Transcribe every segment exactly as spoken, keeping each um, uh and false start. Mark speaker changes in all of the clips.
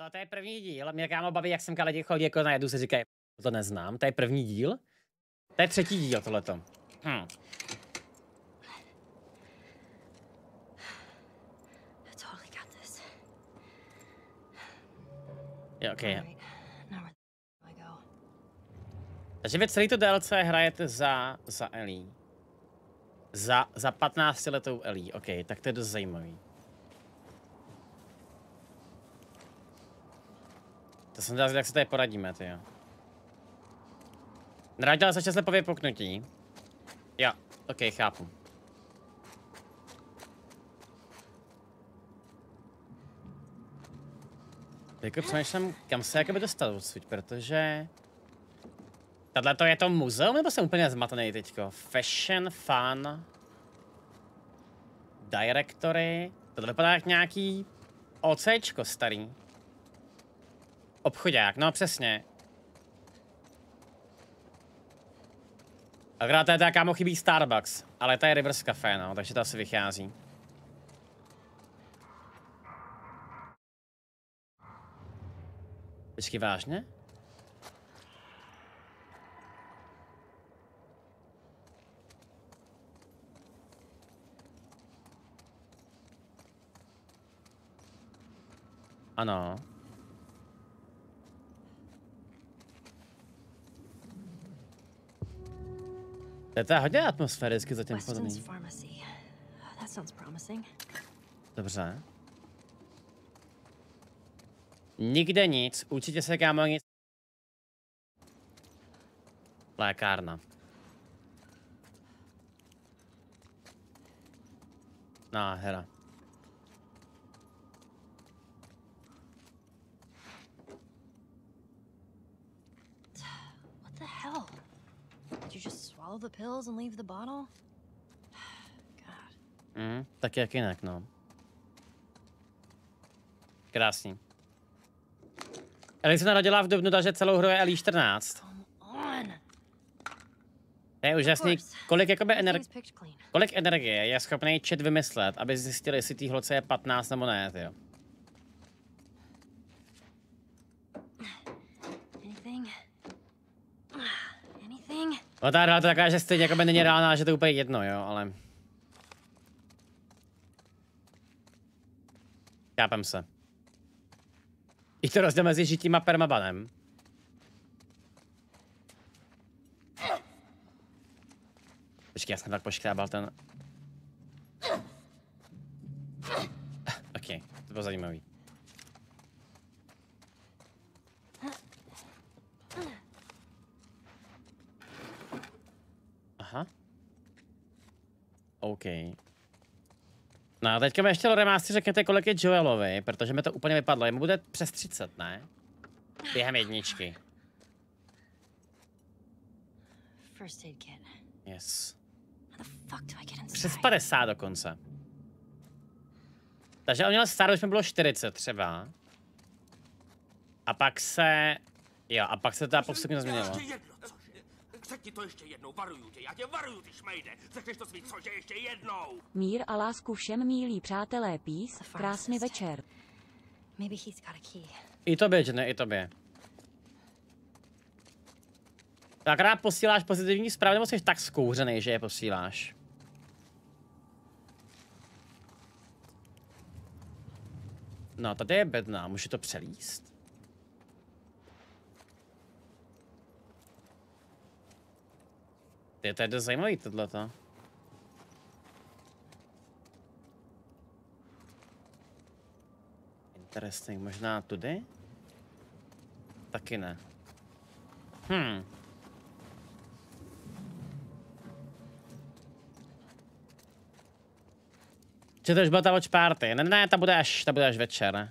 Speaker 1: To, to je první díl. Mě kámo baví, jak sem lidi chodí jako na jedu, si říkají, to neznám. To je první díl. To je třetí díl tohleto. Hm. Jo, okay. Takže vy celý to D L C hrajete za, za Ellie. Za, za patnáctiletou Ellie, ok, tak to je dost zajímavý. To jsem dělal, jak se tady poradíme, ty jo. Nradila se časle po vypuknutí. Jo, ok, chápu. Jako přemýšlím, kam se jakoby dostat odsud, protože... Tahle to je to muzeum, nebo jsem úplně zmatený teďko? Fashion, fun... Directory... Tohle vypadá jak nějaký... OCčko starý. Obchodák, no přesně. Akorát tady kámo chybí Starbucks, ale to je Rivers Cafe, no, takže to asi vychází. Počkej, vážně? Ano. To je to hodně atmosféricky zatím podobný. Dobře. Nikde nic, určitě se kámo nic. Lékárna. Náhera.
Speaker 2: What the hell? Did you just swallow the pills and leave the bottle? God.
Speaker 1: Mhm, tak jak jinak, no. Krásný. Ellie se narodila v dubnu, takže celou hru je Ellie čtrnáct. To je úžasný, kolik jakoby energie, kolik energie je schopný chat vymyslet, aby zjistil, jestli tý holce je patnáct nebo ne, tyjo. No ta hra to taková, že stejně jakoby není reálná, že to je úplně jedno, jo, ale... Chápem se. I to rozdíl mezi žitím a permabanem. Počkej, já jsem tak poškrábal ten... Ok, to bylo zajímavý. Aha. OK. No a teďka mi ještě Loremás si řekněte, kolik je Joelovi, protože mi to úplně vypadlo. Jemu bude přes třicet, ne? Během jedničky. Yes. Přes padesát dokonce. Takže on měl starou, už mi bylo čtyřicet třeba. A pak se... Jo, a pak se to postupně změnilo.
Speaker 3: Řekni to ještě jednou, varuju tě, já tě varuju, ty šmejde. Řekneš to svý cože ještě jednou.
Speaker 4: Mír a lásku všem, milí přátelé, peace, krásný večer.
Speaker 1: I tobě, ne, i tobě. Tak rád posíláš pozitivní zprávy, nebo jsi tak zkouřený, že je posíláš? No, tady je bedna, můžu to přelíst? Je to je dost zajímavý tohleto. Interesting, možná tudy? Taky ne. Hm. Či to už byla ta watch party? Ne, ne, ta bude až, ta bude až večer.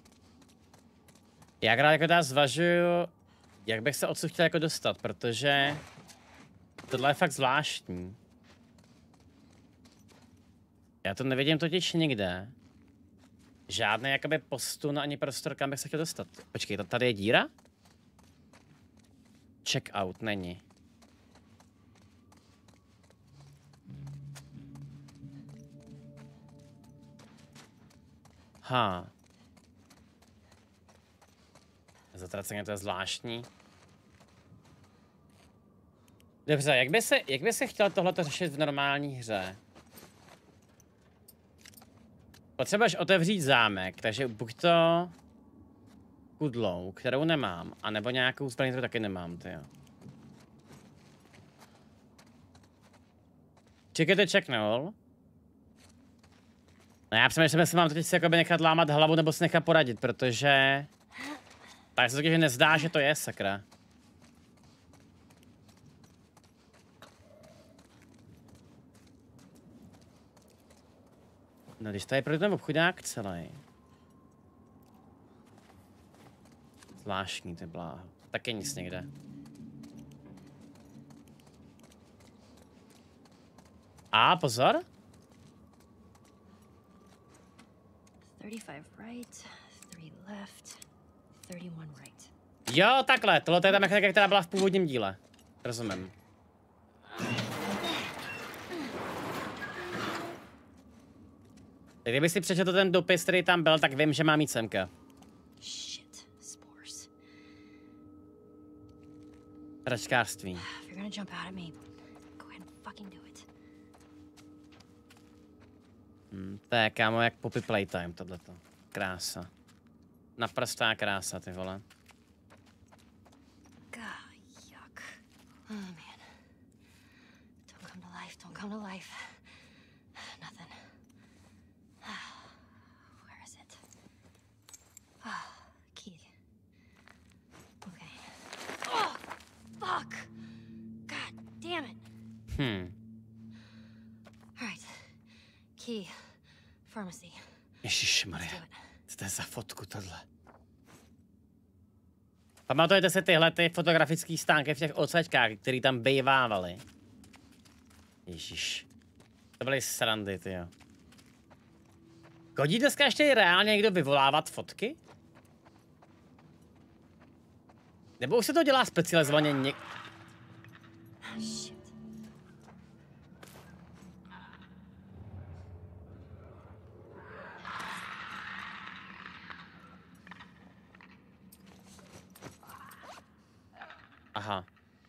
Speaker 1: Já rád jako teda zvažuju, jak bych se odsud chtěl jako dostat, protože tohle je fakt zvláštní. Já to nevidím totiž nikde. Žádný jakoby postun ani prostor, kam bych se chtěl dostat. Počkej, tady je díra? Check out, není. Ha. Zatraceně to je zvláštní. Dobře, jak by se, jak by se chtěl tohleto řešit v normální hře? Potřebuješ otevřít zámek, takže buď to kudlou, kterou nemám, anebo nějakou zbraň, kterou taky nemám, tyjo. Čekajte, čeknul. No já přemýšlím, jestli mám teď si jakoby nechat lámat hlavu, nebo si nechat poradit, protože... Tak se taky, že nezdá, že to je, sakra. No, když tady projde ten obchodák celý. Zvláštní, ty bláho. Taky nic někde. A pozor.
Speaker 2: thirty-five right, three left, thirty-one right.
Speaker 1: Jo, takhle. Tohle je ta mechanika, která byla v původním díle. Rozumím. Kdyby si přečetl ten dopis, který tam byl, tak vím, že má mít semka.
Speaker 2: Shit, spores.
Speaker 1: Hračkářství.
Speaker 2: If you're gonna jump out at me, go ahead and fucking do it.
Speaker 1: Hmm, to je, kámo, jak Poppy Playtime, tohleto. Krása. Naprostá krása, ty vole.
Speaker 2: God, yuck. Oh, man. Don't come to life, don't come to life. Nothing. Where is it? Oh, key. Okay. Oh, fuck! God damn it.
Speaker 1: Hmm.
Speaker 2: Alright. Key. Pharmacy.
Speaker 1: Ježišmarja. Co to je za fotku tohle? Pamatujete si tyhle ty fotografické stánky v těch odsaďkách, které tam bejvávaly? Ježíš. To byly srandy, tyjo. Chodí dneska ještě reálně někdo vyvolávat fotky? Nebo už se to dělá specializovaně něk...
Speaker 2: Shit.
Speaker 1: Aha.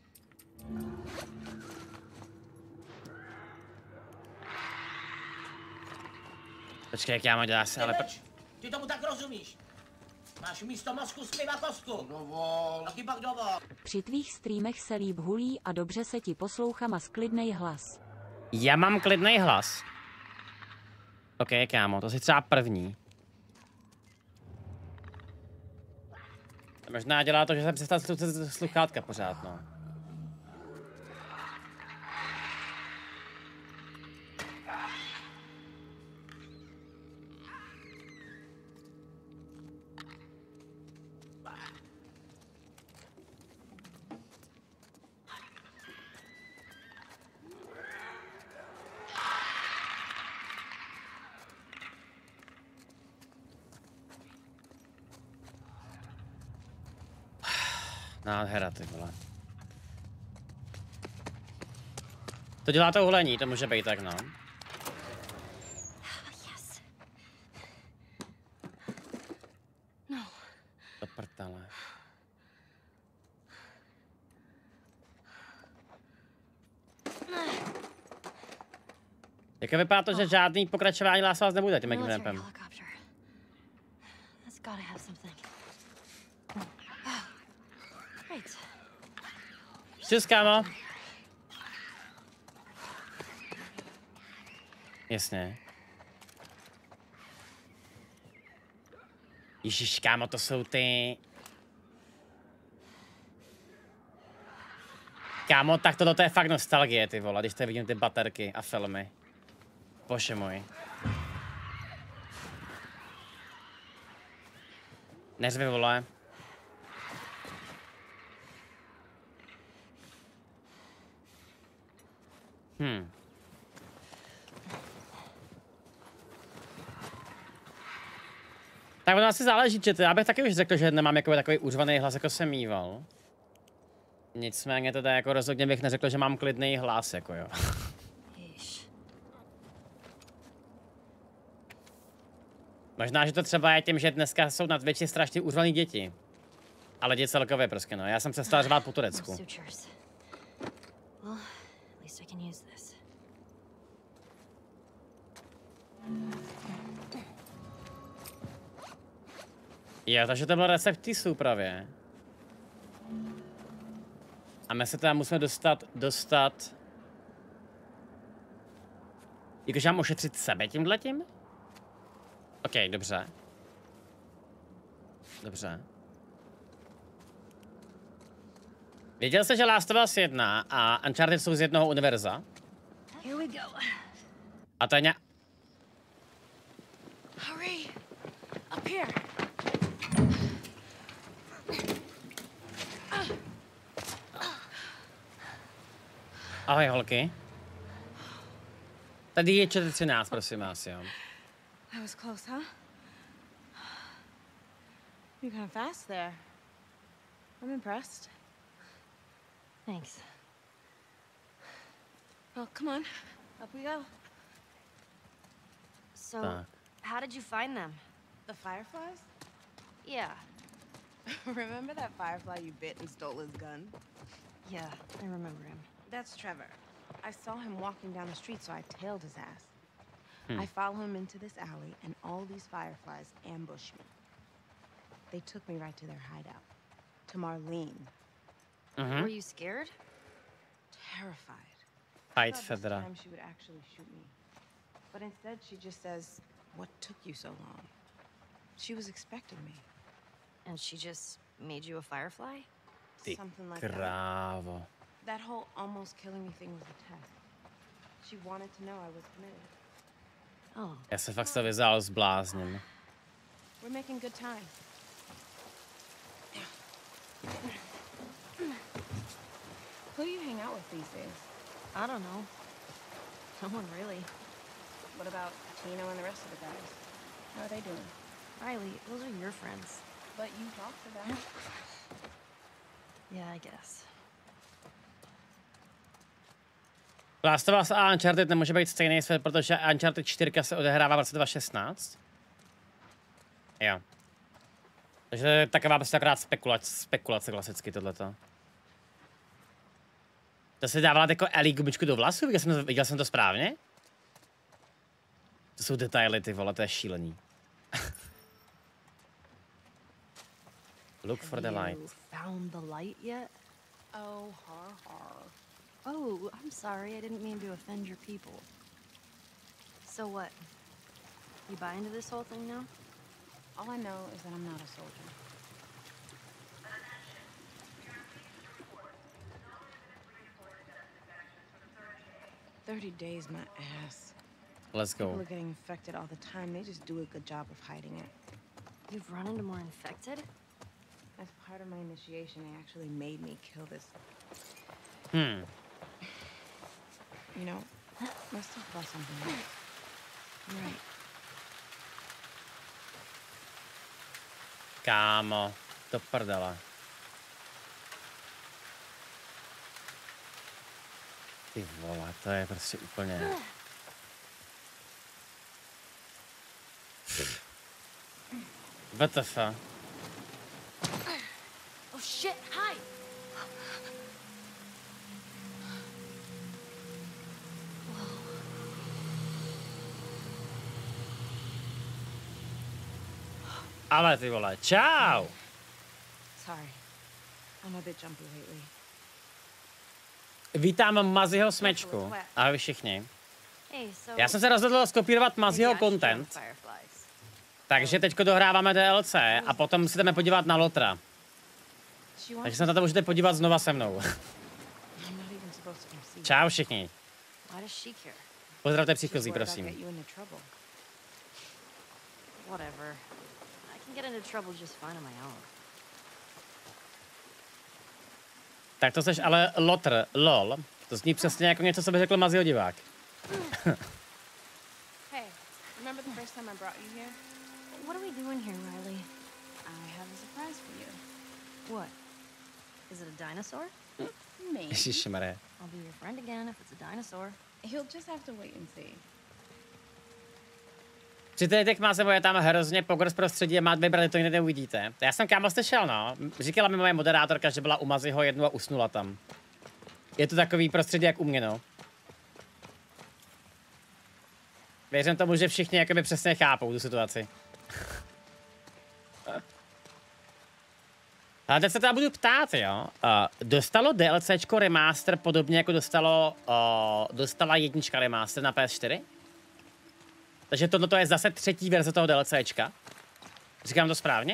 Speaker 1: Počkej, jak já mám dělat se, ale...
Speaker 5: Neveč, ty tomu tak rozumíš. Máš místo mozku zpěva kostku. Dovol. Taky pak dovol.
Speaker 4: Při tvých streamech se líp hulí a dobře se ti poslouchá a sklidnej hlas.
Speaker 1: Já mám klidný hlas. OK, kámo, to si třeba první. Možná dělá to, že jsem přestal slu sluchátka pořád, no. Nádhera, ty vole. To dělá to hulení, to může být tak, no.
Speaker 2: Yes. No.
Speaker 1: To prtale. Jak vypadá to, že žádný pokračování Last of Us nebude tím jakým
Speaker 2: Military
Speaker 1: tempem?
Speaker 2: helicopter. That's gotta have something. Right.
Speaker 1: Čus, kámo. Jasně. Ježiš, kámo, to jsou ty... Kámo, tak tohle je fakt nostalgie, ty vole, když tady vidím ty baterky a filmy. Bože můj. Neřvi, vole. Hm. Tak ono asi záleží, že to, já bych taky už řekl, že nemám jako takový úřvaný hlas, jako jsem mýval. Nicméně teda jako rozhodně bych neřekl, že mám klidný hlas, jako jo. Možná, že to třeba je tím, že dneska jsou na Twitchi strašně úřvaný děti. Ale lidi celkově prostě, no. Já jsem přestal řvát po Turecku.
Speaker 2: Sutures. Well, at least I can use this.
Speaker 1: Jo, takže to byl recept té soupravě. A my se teda musíme dostat, dostat... Jakože mám ošetřit sebe tímhletím? OK, dobře. Dobře. Věděl jsi, že Last of Us jedna a Uncharted jsou z jednoho univerza?
Speaker 2: Here we go.
Speaker 1: A to je ně...
Speaker 2: Hurry! Up here!
Speaker 1: Ahoj, holky. Tady je čtyři třináct, prosím vás, jo.
Speaker 6: That was close, huh? You're kind of fast there. I'm impressed.
Speaker 2: Thanks.
Speaker 6: Well, come on. Up we go.
Speaker 2: So,
Speaker 1: Tak.
Speaker 2: how did you find them?
Speaker 6: The fireflies?
Speaker 2: Yeah.
Speaker 6: Remember that firefly you bit and stole his gun?
Speaker 2: Yeah, I remember him.
Speaker 6: That's Trevor. I saw him walking down the street, so I tailed his ass.
Speaker 1: Hmm.
Speaker 6: I follow him into this alley, and all these fireflies ambush me. They took me right to their hideout. To Marlene.
Speaker 1: Mhm.
Speaker 2: Were you scared?
Speaker 6: Terrified.
Speaker 1: Fight
Speaker 6: Thought
Speaker 1: se
Speaker 6: this
Speaker 1: teda.
Speaker 6: time she would actually shoot me. But instead, she just says, "What took you so long?" She was expecting me.
Speaker 2: And she just made you a firefly?
Speaker 1: Ty
Speaker 6: Something like that.
Speaker 1: krávo.
Speaker 6: That whole almost killing me thing was a test. She wanted to know I was committed.
Speaker 2: Oh.
Speaker 1: Já se fakt z toho vyzál zblázním.
Speaker 6: We're making good time. Who do you hang out with these days?
Speaker 2: I don't know. No one really.
Speaker 6: What about Tino and the rest of the guys? How are they doing?
Speaker 2: Riley, those are your friends.
Speaker 6: But you talk to them.
Speaker 2: Yeah, I guess.
Speaker 1: Last of Us a Uncharted nemůže být stejný svět, protože Uncharted čtyři se odehrává v roce dva tisíce šestnáct. Jo. Takže to je taková prostě akorát spekulace, spekulace klasicky tohleto. To si dávala jako Ellie gumičku do vlasů? Viděl jsem, to, viděl jsem to správně? To jsou detaily, ty vole, to je šílený. Look for the
Speaker 2: Have
Speaker 1: light.
Speaker 2: you found the light yet?
Speaker 6: Oh, har har.
Speaker 2: Oh, I'm sorry. I didn't mean to offend your people. So what? You buy into this whole thing now?
Speaker 6: All I know is that I'm not a soldier. Thirty days, my ass.
Speaker 1: Let's
Speaker 6: People
Speaker 1: go.
Speaker 6: are getting infected all the time. They just do a good job of hiding it.
Speaker 2: You've run into more infected?
Speaker 6: As part of my initiation, they actually made me kill this.
Speaker 1: Hmm.
Speaker 6: You know, let's talk about something else.
Speaker 2: Right.
Speaker 1: Kámo, to prdele. Ty vole, to je prostě úplně... W T F.
Speaker 2: Oh shit, hi!
Speaker 1: Ale ty vole, čau!
Speaker 6: Sorry. I'm a bit jumpy lately.
Speaker 1: Vítám Maziho smečku. Ahoj všichni.
Speaker 2: Hey, so
Speaker 1: Já jsem se rozhodl skopírovat Maziho
Speaker 2: maybe I should join
Speaker 1: content,
Speaker 2: Fireflies.
Speaker 1: takže teďko dohráváme D L C a potom si jdeme podívat na Lotra.
Speaker 6: She wants
Speaker 1: Takže se na to můžete podívat znova se mnou.
Speaker 6: I'm not even supposed to come see you.
Speaker 1: Čau všichni.
Speaker 2: Why does she care?
Speaker 1: Pozdravte
Speaker 6: She's
Speaker 1: příchozí,
Speaker 6: worried I'll
Speaker 1: prosím.
Speaker 6: get you into trouble.
Speaker 2: Whatever. I can get into trouble just fine on my own.
Speaker 1: Tak to seš ale Lotr, lol. To zní přesně jako něco, co by řekl Maziho divák.
Speaker 6: Hey, remember the first time I brought you here?
Speaker 2: What are we doing here, Riley?
Speaker 6: I have a surprise for you.
Speaker 2: What? Is it a dinosaur?
Speaker 6: Maybe.
Speaker 1: Ježišmarja.
Speaker 2: I'll be your friend again if it's a dinosaur.
Speaker 6: He'll just have to wait and see.
Speaker 1: Při těch má se je tam hrozně pogrs prostředí a má vybrat, to jiné neuvidíte. Já jsem kámo slyšel, no. Říkala mi moje moderátorka, že byla u Maziho jednu a usnula tam. Je to takový prostředí jak u mě, no. Věřím tomu, že všichni jakoby přesně chápou tu situaci. Ale teď se teda budu ptát, jo. Uh, dostalo DLCčko remaster podobně jako dostalo, uh, dostala jednička remaster na P S čtyři? Takže tohle je zase třetí verze toho DLCčka. Říkám to správně?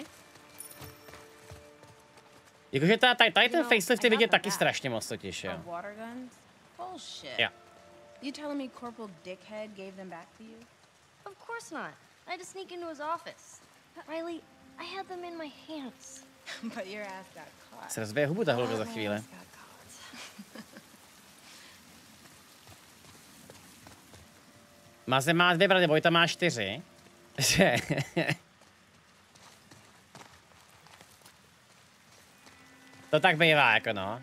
Speaker 1: Jakože tady, tady ten facelift je vidět taky strašně moc totiž, jo. Jo.
Speaker 6: You telling me Corporal Dickhead gave them back to you?
Speaker 2: Of course not. I had to sneak into his office. Riley, I had them in my hands.
Speaker 6: But your ass got caught.
Speaker 1: Se rozbije hubu ta holka za
Speaker 6: My
Speaker 1: chvíli.
Speaker 6: ass got caught.
Speaker 1: Maze má dvě brady, Vojta má čtyři. Že... To tak bývá, jako no.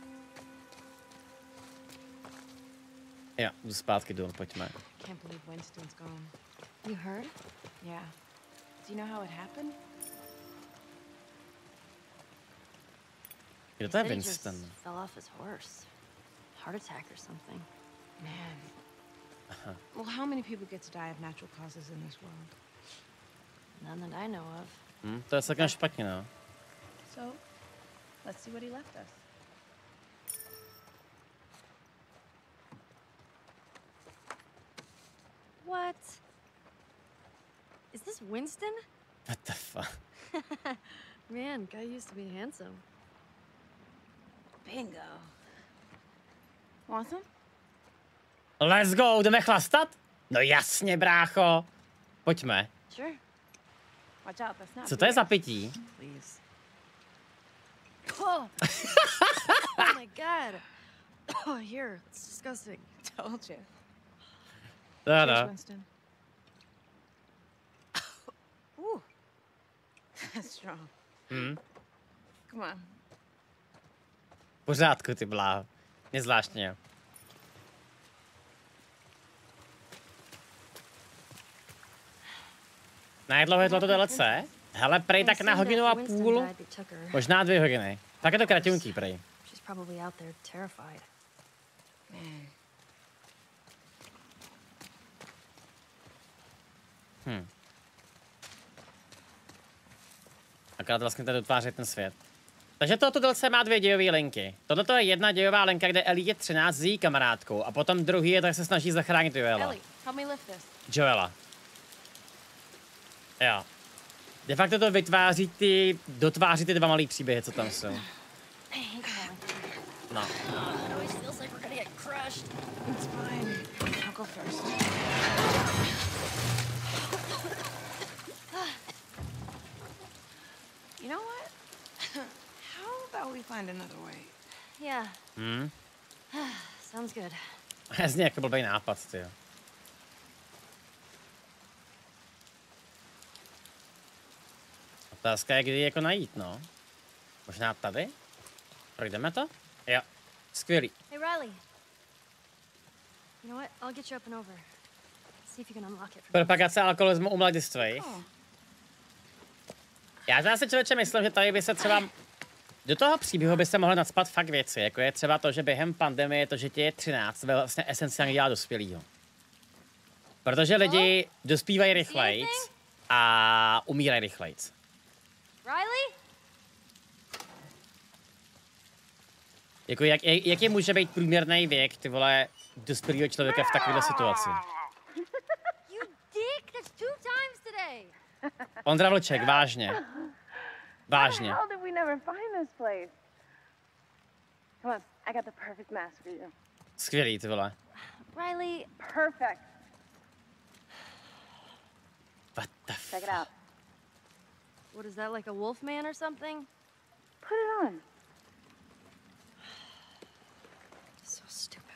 Speaker 1: Jo, jdu zpátky dům, pojďme.
Speaker 6: Can't believe Winston's gone.
Speaker 2: You heard?
Speaker 6: Yeah. Do you know how it happened?
Speaker 1: Kdo to je
Speaker 2: Said he just
Speaker 1: Winston?
Speaker 2: fell off his horse. Heart attack or something.
Speaker 6: Man. Well, how many people get to die of natural causes in this world?
Speaker 2: None that I know of.
Speaker 1: Hm, to je celkem špatně, no.
Speaker 6: So, let's see what he left us.
Speaker 2: What? Is this Winston?
Speaker 1: What the fuck?
Speaker 2: Man, guy used to be handsome.
Speaker 6: Bingo. Want some?
Speaker 1: Let's go, jdeme chlastat? No jasně, brácho. Pojďme.
Speaker 2: Sure.
Speaker 6: Watch out, that's not
Speaker 1: Co to je
Speaker 6: beer.
Speaker 1: za pití?
Speaker 6: Please.
Speaker 2: Oh, oh my god. Oh, here. It's disgusting.
Speaker 6: Told you.
Speaker 1: Da,
Speaker 6: Cheers,
Speaker 1: da.
Speaker 6: Winston. Ooh. That's strong.
Speaker 1: Hm,
Speaker 6: Come on.
Speaker 1: v pořádku, ty bláho. Mě zvláštně. Na jak dlouho je tohleto D L C? Hele, prej tak na hodinu a půl, možná dvě hodiny. Tak je to kratunký, prej.
Speaker 2: She's probably out there terrified.
Speaker 6: Man.
Speaker 1: Hm. Akorát vlastně tady dotváří ten svět. Takže tohoto D L C má dvě dějové linky. Tohle je jedna dějová linka, kde Ellie je třináct s její kamarádkou a potom druhý je, tak se snaží zachránit Joela.
Speaker 6: Ellie, help me lift this.
Speaker 1: Joela. Jo. De facto to vytváří ty, dotváří ty dva malý příběhy, co tam jsou. No.
Speaker 2: It always feels like we're gonna get crushed.
Speaker 6: It's fine. I'll go first. You know what? How about we find another way?
Speaker 2: Yeah,
Speaker 1: Hm.
Speaker 2: sounds good.
Speaker 1: Hrozně jako blbej nápad, ty jo. Otázka je, kdy jako najít, no. Možná tady? Projdeme to? Jo. Skvělý.
Speaker 2: Hey, Riley. You know what? I'll get you up and over. See if you can unlock it for me.
Speaker 1: Propagace alkoholismu u mladistvých.
Speaker 6: Oh.
Speaker 1: Já zase člověče myslím, že tady by se třeba... Do toho příběhu by se mohly nacpat fakt věci, jako je třeba to, že během pandemie to, že tě je třináct, ve vlastně esenciálně dělá dospělýho. Protože lidi dospívají rychlejc a umírají rychlejc.
Speaker 2: Riley?
Speaker 1: Jako jak, jak, jaký může být průměrný věk, ty vole, dospělého člověka v takovéhle situaci?
Speaker 2: You dick! That's two times today!
Speaker 1: Ondra Vlček, vážně. Vážně.
Speaker 6: How did we never find this place? Come on, I got the perfect mask for you.
Speaker 1: Skvělý, ty vole.
Speaker 2: Riley,
Speaker 6: Perfect.
Speaker 1: What the
Speaker 6: Check it
Speaker 1: fuck?
Speaker 6: out.
Speaker 2: what is that, like a wolf man or something?
Speaker 6: Put it on.
Speaker 2: So stupid.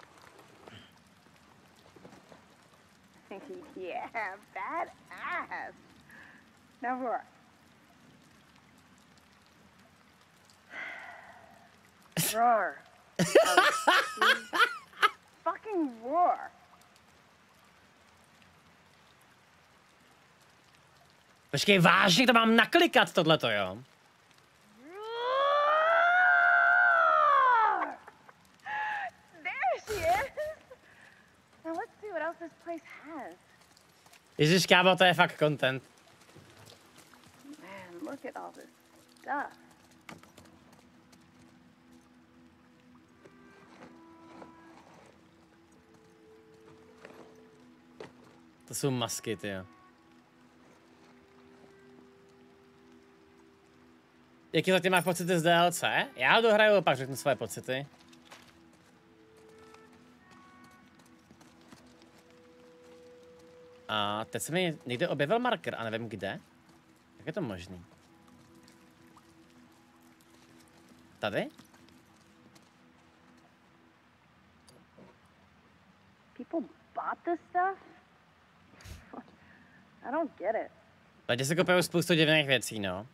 Speaker 6: Yeah, badass. Now roar. Roar. Fucking roar.
Speaker 1: Počkej, vážně to mám naklikat tohleto, jo?
Speaker 6: There she is! Now let's see what else this place has.
Speaker 1: Ježiš, kámo, to je fakt content.
Speaker 6: Man, look at all this stuff.
Speaker 1: To jsou masky, tyjo. Jaký zatím máš pocity z D L C? Já ho dohraju, pak řeknu své pocity. A teď se mi někde objevil marker a nevím kde. Jak je to možný? Tady?
Speaker 6: People bought this stuff? I don't get it.
Speaker 1: Tady se kupují spoustu divných věcí, no.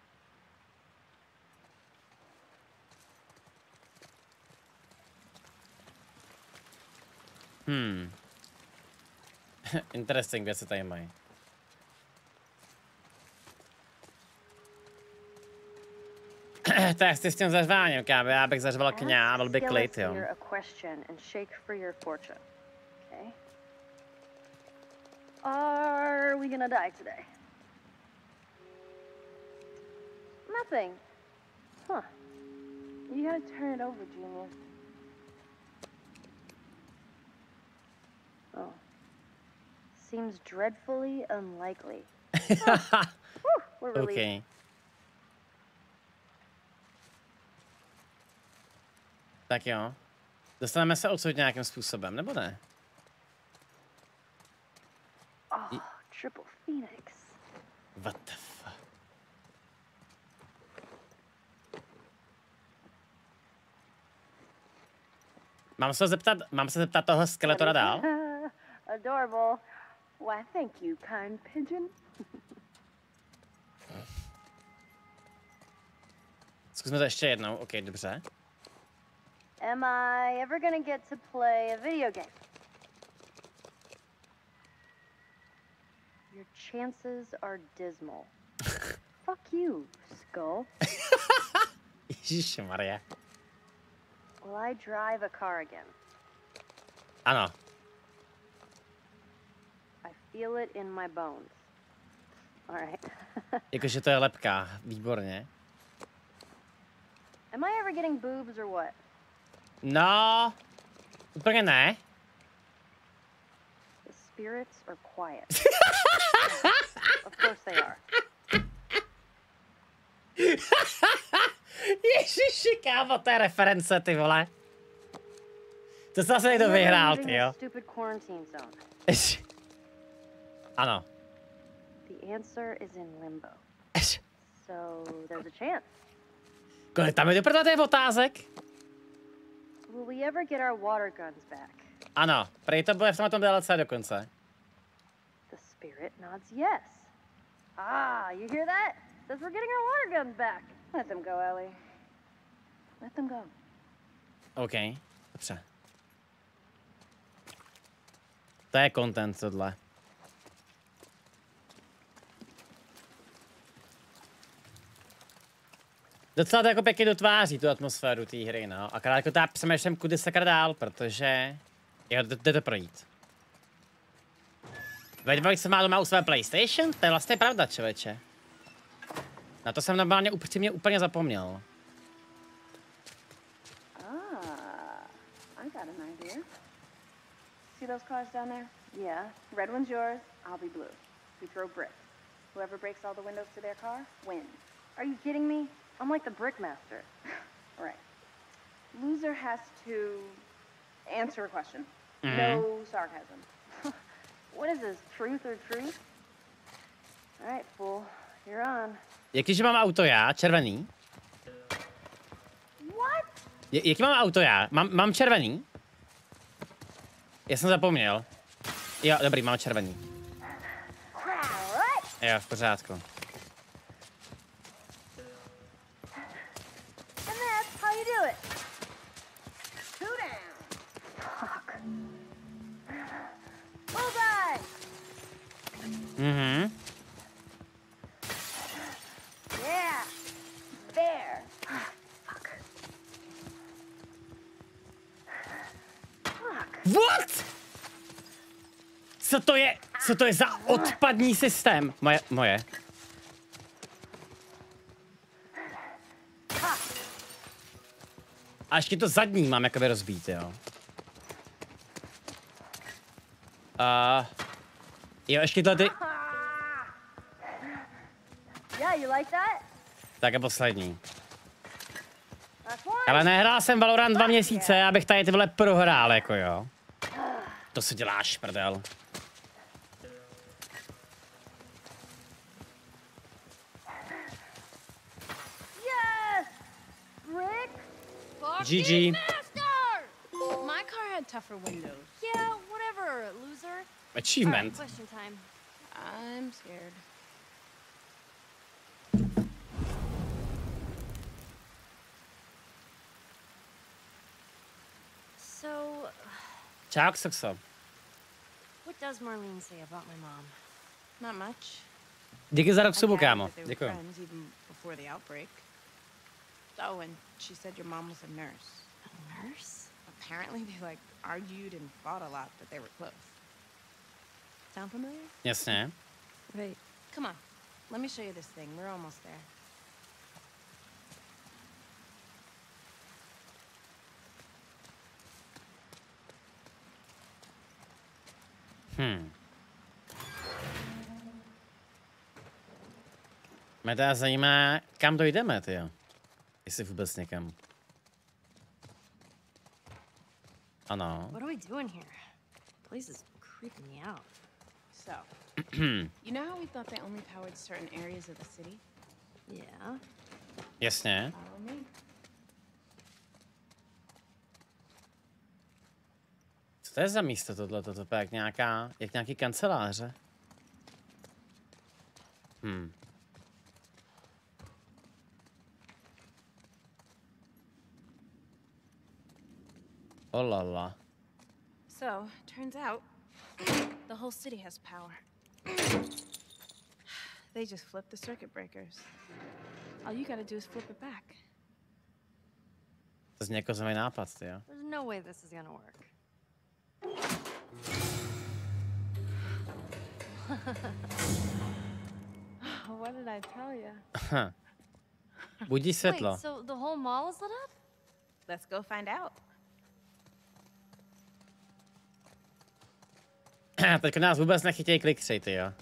Speaker 1: Hmm. Interesting věci tady mají. Tak jsi s tím zařváním, kámo, já bych zařval kňa a byl by klid, jo.
Speaker 6: A question and shake for your fortune. Okay? Are we gonna die today? Nothing. Huh. You gotta turn it over, genius. Oh. Seems dreadfully unlikely. Oh. Whew, we're relieved.
Speaker 1: Okay. Tak jo. Dostaneme se odsud nějakým způsobem, nebo ne?
Speaker 6: Oh, triple phoenix.
Speaker 1: What the fuck? Mám se zeptat, mám se zeptat toho skeletora dál?
Speaker 6: Adorable. Why, thank you, kind pigeon.
Speaker 1: Zkusme to ještě jednou, ok, dobře.
Speaker 6: Am I ever gonna get to play a video game? Your chances are dismal. Fuck you, Skull.
Speaker 1: Ježišmarja.
Speaker 6: Will I drive a car again?
Speaker 1: Ano.
Speaker 6: I feel it in my bones. All right.
Speaker 1: Jakože to je lepka, výborně.
Speaker 6: Am I ever getting boobs or what?
Speaker 1: No, úplně ne.
Speaker 6: The spirits are quiet. Of course they are.
Speaker 1: Ježiši, kámo, to je reference, ty vole. To se zase někdo vyhrál, ty jo.
Speaker 6: Stupid quarantine zone.
Speaker 1: Ano.
Speaker 6: The answer is in limbo. So there's a chance.
Speaker 1: Kolik tam je do těch otázek?
Speaker 6: Will we ever get our water guns back?
Speaker 1: Ano, prej to bude v tomhle D L C dokonce.
Speaker 6: The spirit nods yes. Ah, you hear that? Says we're getting our water guns back. Let them go, Ellie. Let them go.
Speaker 1: OK, dobře. To je content, tohle. Docela to jako pěkně dotváří tu atmosféru té hry, no. Akorát jako ta přemýšlím, kudy sakra dál, protože jo, jde to projít. Vedvojk se má doma u své PlayStation? To je vlastně pravda, člověče. Na to jsem normálně upřímně úplně zapomněl.
Speaker 6: Ah, I got an idea. See those cars down there? Yeah. Red one's yours, I'll be blue. We throw bricks. Whoever breaks all the windows to their car wins. Are you kidding me? I'm like the brickmaster. Right. Loser has to answer a question. Mm-hmm. No sarcasm. What is this, truth or truth? All right, fool. You're on.
Speaker 1: Jakýže mám auto já? Červený?
Speaker 6: What?
Speaker 1: J- jaký mám auto já? Mám, mám červený? Já jsem zapomněl. Jo, dobrý, mám červený. Jo, v pořádku.
Speaker 6: And that's how you do it. Two down. Fuck. Bullseye.
Speaker 1: Mhm. What? Co to je? Co to je za odpadní systém? Moje, moje. A ještě to zadní mám jakoby rozbít, jo. A... Uh, jo, ještě tyhle ty...
Speaker 6: Yeah, you like that?
Speaker 1: Tak a poslední.
Speaker 6: That's one.
Speaker 1: Ale nehrál jsem Valorant dva měsíce, abych tady ty vole prohrál, jako jo. To si děláš, prdel.
Speaker 6: Yes! Brick?
Speaker 1: G G.
Speaker 2: My car had tougher windows. Yeah, whatever, loser.
Speaker 1: Achievement.
Speaker 2: Alright, question time. I'm scared. So,
Speaker 1: Čau, Xoxo.
Speaker 2: what does Marlene say about my mom?
Speaker 7: Not much.
Speaker 1: Díky za rok
Speaker 7: I
Speaker 1: subu,
Speaker 7: gathered
Speaker 1: kámo.
Speaker 7: that they were
Speaker 1: Děkuju.
Speaker 7: friends even before the outbreak. Oh, and she said your mom was a nurse.
Speaker 2: A nurse?
Speaker 7: Apparently they like argued and fought a lot, but they were close. Sound familiar?
Speaker 1: Jasně.
Speaker 2: Right.
Speaker 7: Come on. Let me show you this thing. We're almost there.
Speaker 1: Hm. Mě teda zajímá, kam dojdeme, tyjo. Jestli vůbec někam. Ano.
Speaker 2: What are we doing here? Place is creeping me out.
Speaker 7: So, you know how we thought they only powered certain areas of the city?
Speaker 2: Yeah.
Speaker 1: Jasně.
Speaker 7: Follow me.
Speaker 1: Co to je za místo tohle? To je jak nějaká, jak nějaký kanceláře. Hm. Olala.
Speaker 7: So, turns out the whole city has power. They just flip the circuit breakers. All you gotta do is flip it back.
Speaker 1: To zní jako samý nápad, ty jo.
Speaker 2: There's no way this is gonna work.
Speaker 7: What did I tell you?
Speaker 1: Budí světlo.
Speaker 2: Wait, so the whole mall is lit up?
Speaker 7: Let's go find out.
Speaker 1: Teď nás vůbec nechytějí kliktři, ty jo.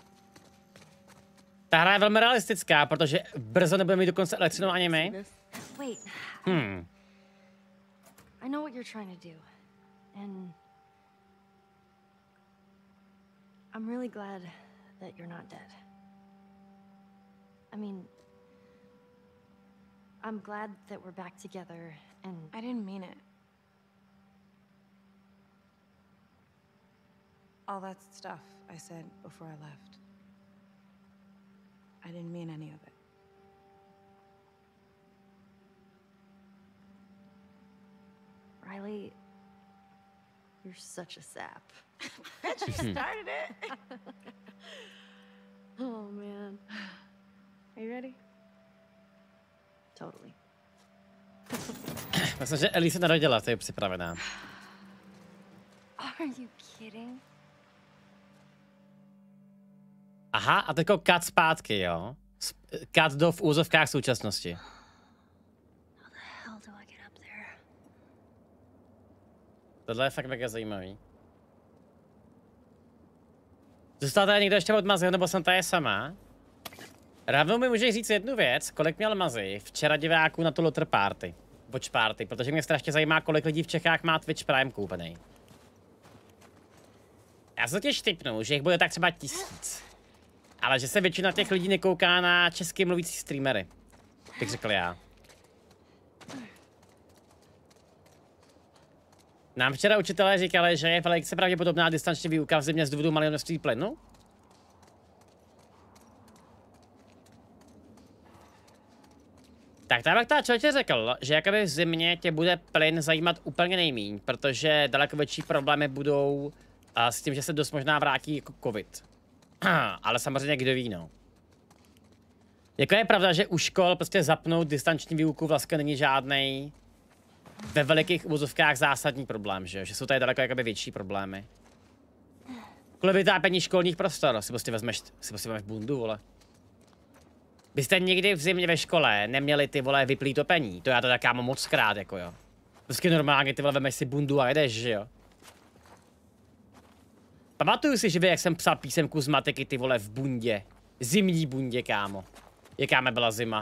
Speaker 1: Ta hra je velmi realistická, protože brzo nebudeme mít dokonce elektřinu ani my.
Speaker 2: Wait.
Speaker 1: Hmm.
Speaker 2: I know what you're trying to do. And I'm really glad that you're not dead. I mean, I'm glad that we're back together and
Speaker 7: I didn't mean it. All that stuff I said before I left. I didn't mean any of it.
Speaker 2: Riley, you're such a sap.
Speaker 7: Bet you started it.
Speaker 2: Oh man.
Speaker 7: Are you ready?
Speaker 2: Totally.
Speaker 1: Myslím, že Ellie se narodila, to je připravená.
Speaker 2: Are you kidding?
Speaker 1: Aha, a teďko cut zpátky, jo? Cut do v úzovkách současnosti.
Speaker 2: How the hell do I get up there?
Speaker 1: Tohle je fakt mega zajímavý. Zůstal tady někdo ještě od Mazy, nebo jsem tady sama? Rovnou mi můžeš říct jednu věc, kolik měl Mazy včera diváků na tu Lotr Party. Watch Party, protože mě strašně zajímá, kolik lidí v Čechách má Twitch Prime koupený. Já se totiž tipnu, že jich bude tak třeba tisíc. Ale že se většina těch lidí nekouká na česky mluvící streamery. Tak řekl já. Nám včera učitelé říkali, že je velice pravděpodobná distanční výuka v zimě z důvodu malého množství plynu. Tak tam jak ta člověče řekl, že jakoby v zimě tě bude plyn zajímat úplně nejmíň, protože daleko větší problémy budou a s tím, že se dost možná vrátí jako covid. Ale samozřejmě kdo ví, no. Jako je pravda, že u škol prostě zapnout distanční výuku vlastně není žádnej ve velikých uvozovkách zásadní problém, že, že jsou tady daleko jakoby větší problémy. Kvůli vytápění školních prostor, si prostě vezmeš, si prostě vezmeš bundu, vole. Vy jste někdy v zimě ve škole neměli ty vole vyplý topení, to já to takámo moc krát, jako jo. Prostě normálně ty vole vemeš si bundu a jedeš, že jo. Pamatuju si, že vy, jak jsem psal písemku z matiky, ty vole v bundě. Zimní bundě, kámo. Jaká mi byla zima.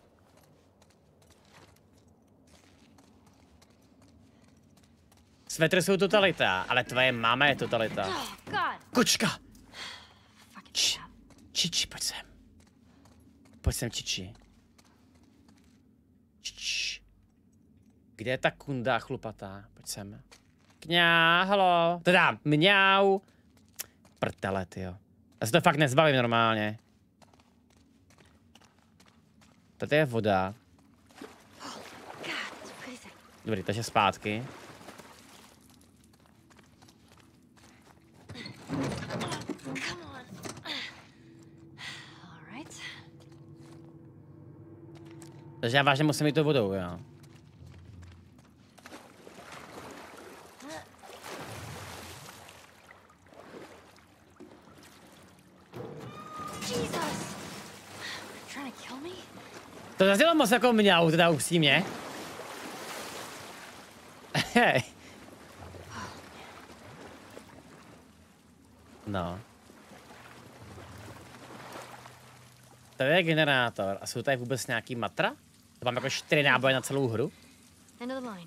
Speaker 1: Svetry jsou totalita, ale tvoje máma je totalita.
Speaker 2: Oh, God.
Speaker 1: Kočka!
Speaker 2: Fucking
Speaker 1: Č,
Speaker 2: crap.
Speaker 1: čiči, pojď sem. Pojď sem, čiči. Čič. Kde je ta kunda chlupatá? Pojď sem. Kňá, halo. Teda, mňau. Prtele, tyjo. Já se to fakt nezbavím normálně. Tady je voda. Dobrý, takže zpátky. Takže já vážně musím jít tou vodou, jo. To zaznělo moc jako mňau, teda upřímně. Hej. No. Tady je generátor. A jsou tady vůbec nějaký matra? To mám jako čtyři náboje na celou hru?
Speaker 2: End of the line.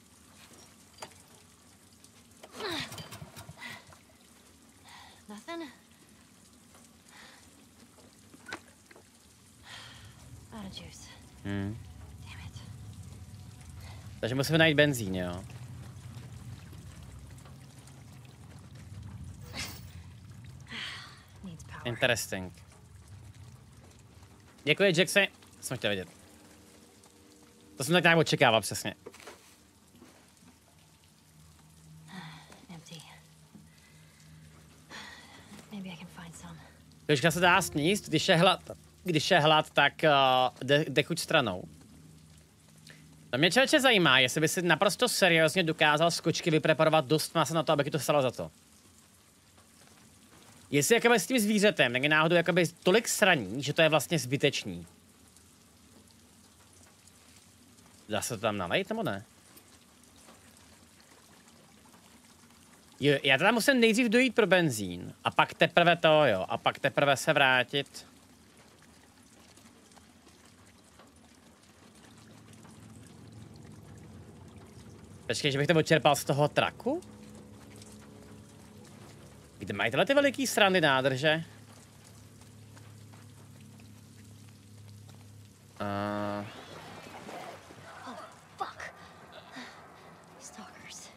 Speaker 2: Nothing? Out of juice.
Speaker 1: Hmm.
Speaker 2: Damn it.
Speaker 1: Takže musíme najít benzín, jo.
Speaker 2: Needs power.
Speaker 1: Interesting. Děkuji, Jackson. Jsem chtěl vidět. To jsem tak nějak očekával přesně.
Speaker 2: Empty. Maybe I can find some.
Speaker 1: Kočka se dá sníst, když je hlad, když je hlad, tak uh, jde, jde chuť stranou. To mě člověče zajímá, jestli by si naprosto seriózně dokázal z kočky vypreparovat dost masa na to, aby ti to stalo za to. Jestli jakoby s tím zvířetem není náhodou jakoby tolik sraní, že to je vlastně zbytečný. Dá se to tam nalejt, nebo ne? Jo, já teda musím nejdřív dojít pro benzín. A pak teprve to, jo. A pak teprve se vrátit. Počkej, že bych to odčerpal z toho traku? Kde mají tyhle ty veliký srandy nádrže? Uh...
Speaker 2: Oh, fuck. Stalkers.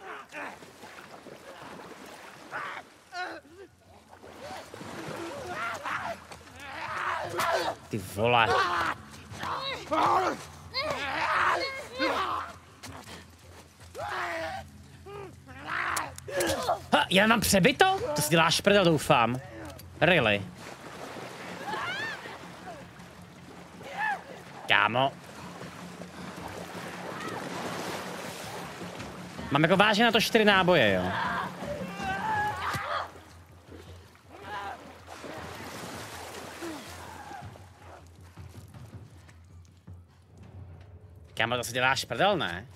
Speaker 1: Ty vole. Ha, já mám přebyto? To si děláš prdel, doufám. Really? Kámo. Mám jako vážně na to čtyři náboje, jo. Kámo, to si děláš prdel, ne?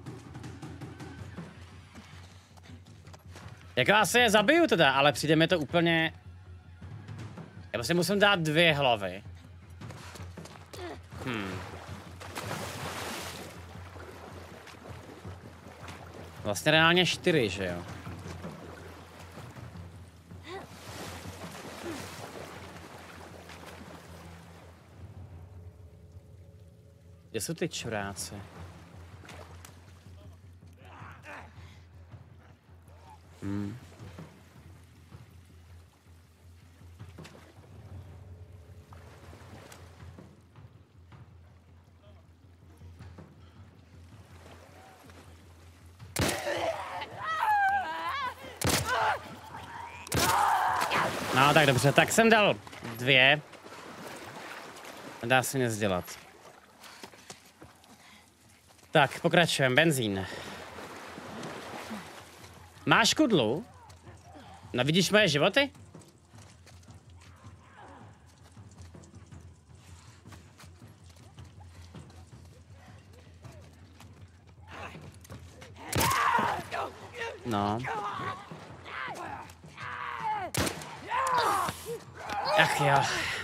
Speaker 1: Jako asi je zabiju teda, ale přijde mi to úplně... Já prostě musím dát dvě hlavy. Hmm. Vlastně reálně čtyři, že jo? Kde jsou ty čuráci? Hmm. No tak dobře, tak jsem dal dvě. Dá se nic dělat. Tak, pokračujeme. Benzín. Máš kudlu? No vidíš moje životy? No. Ach jo.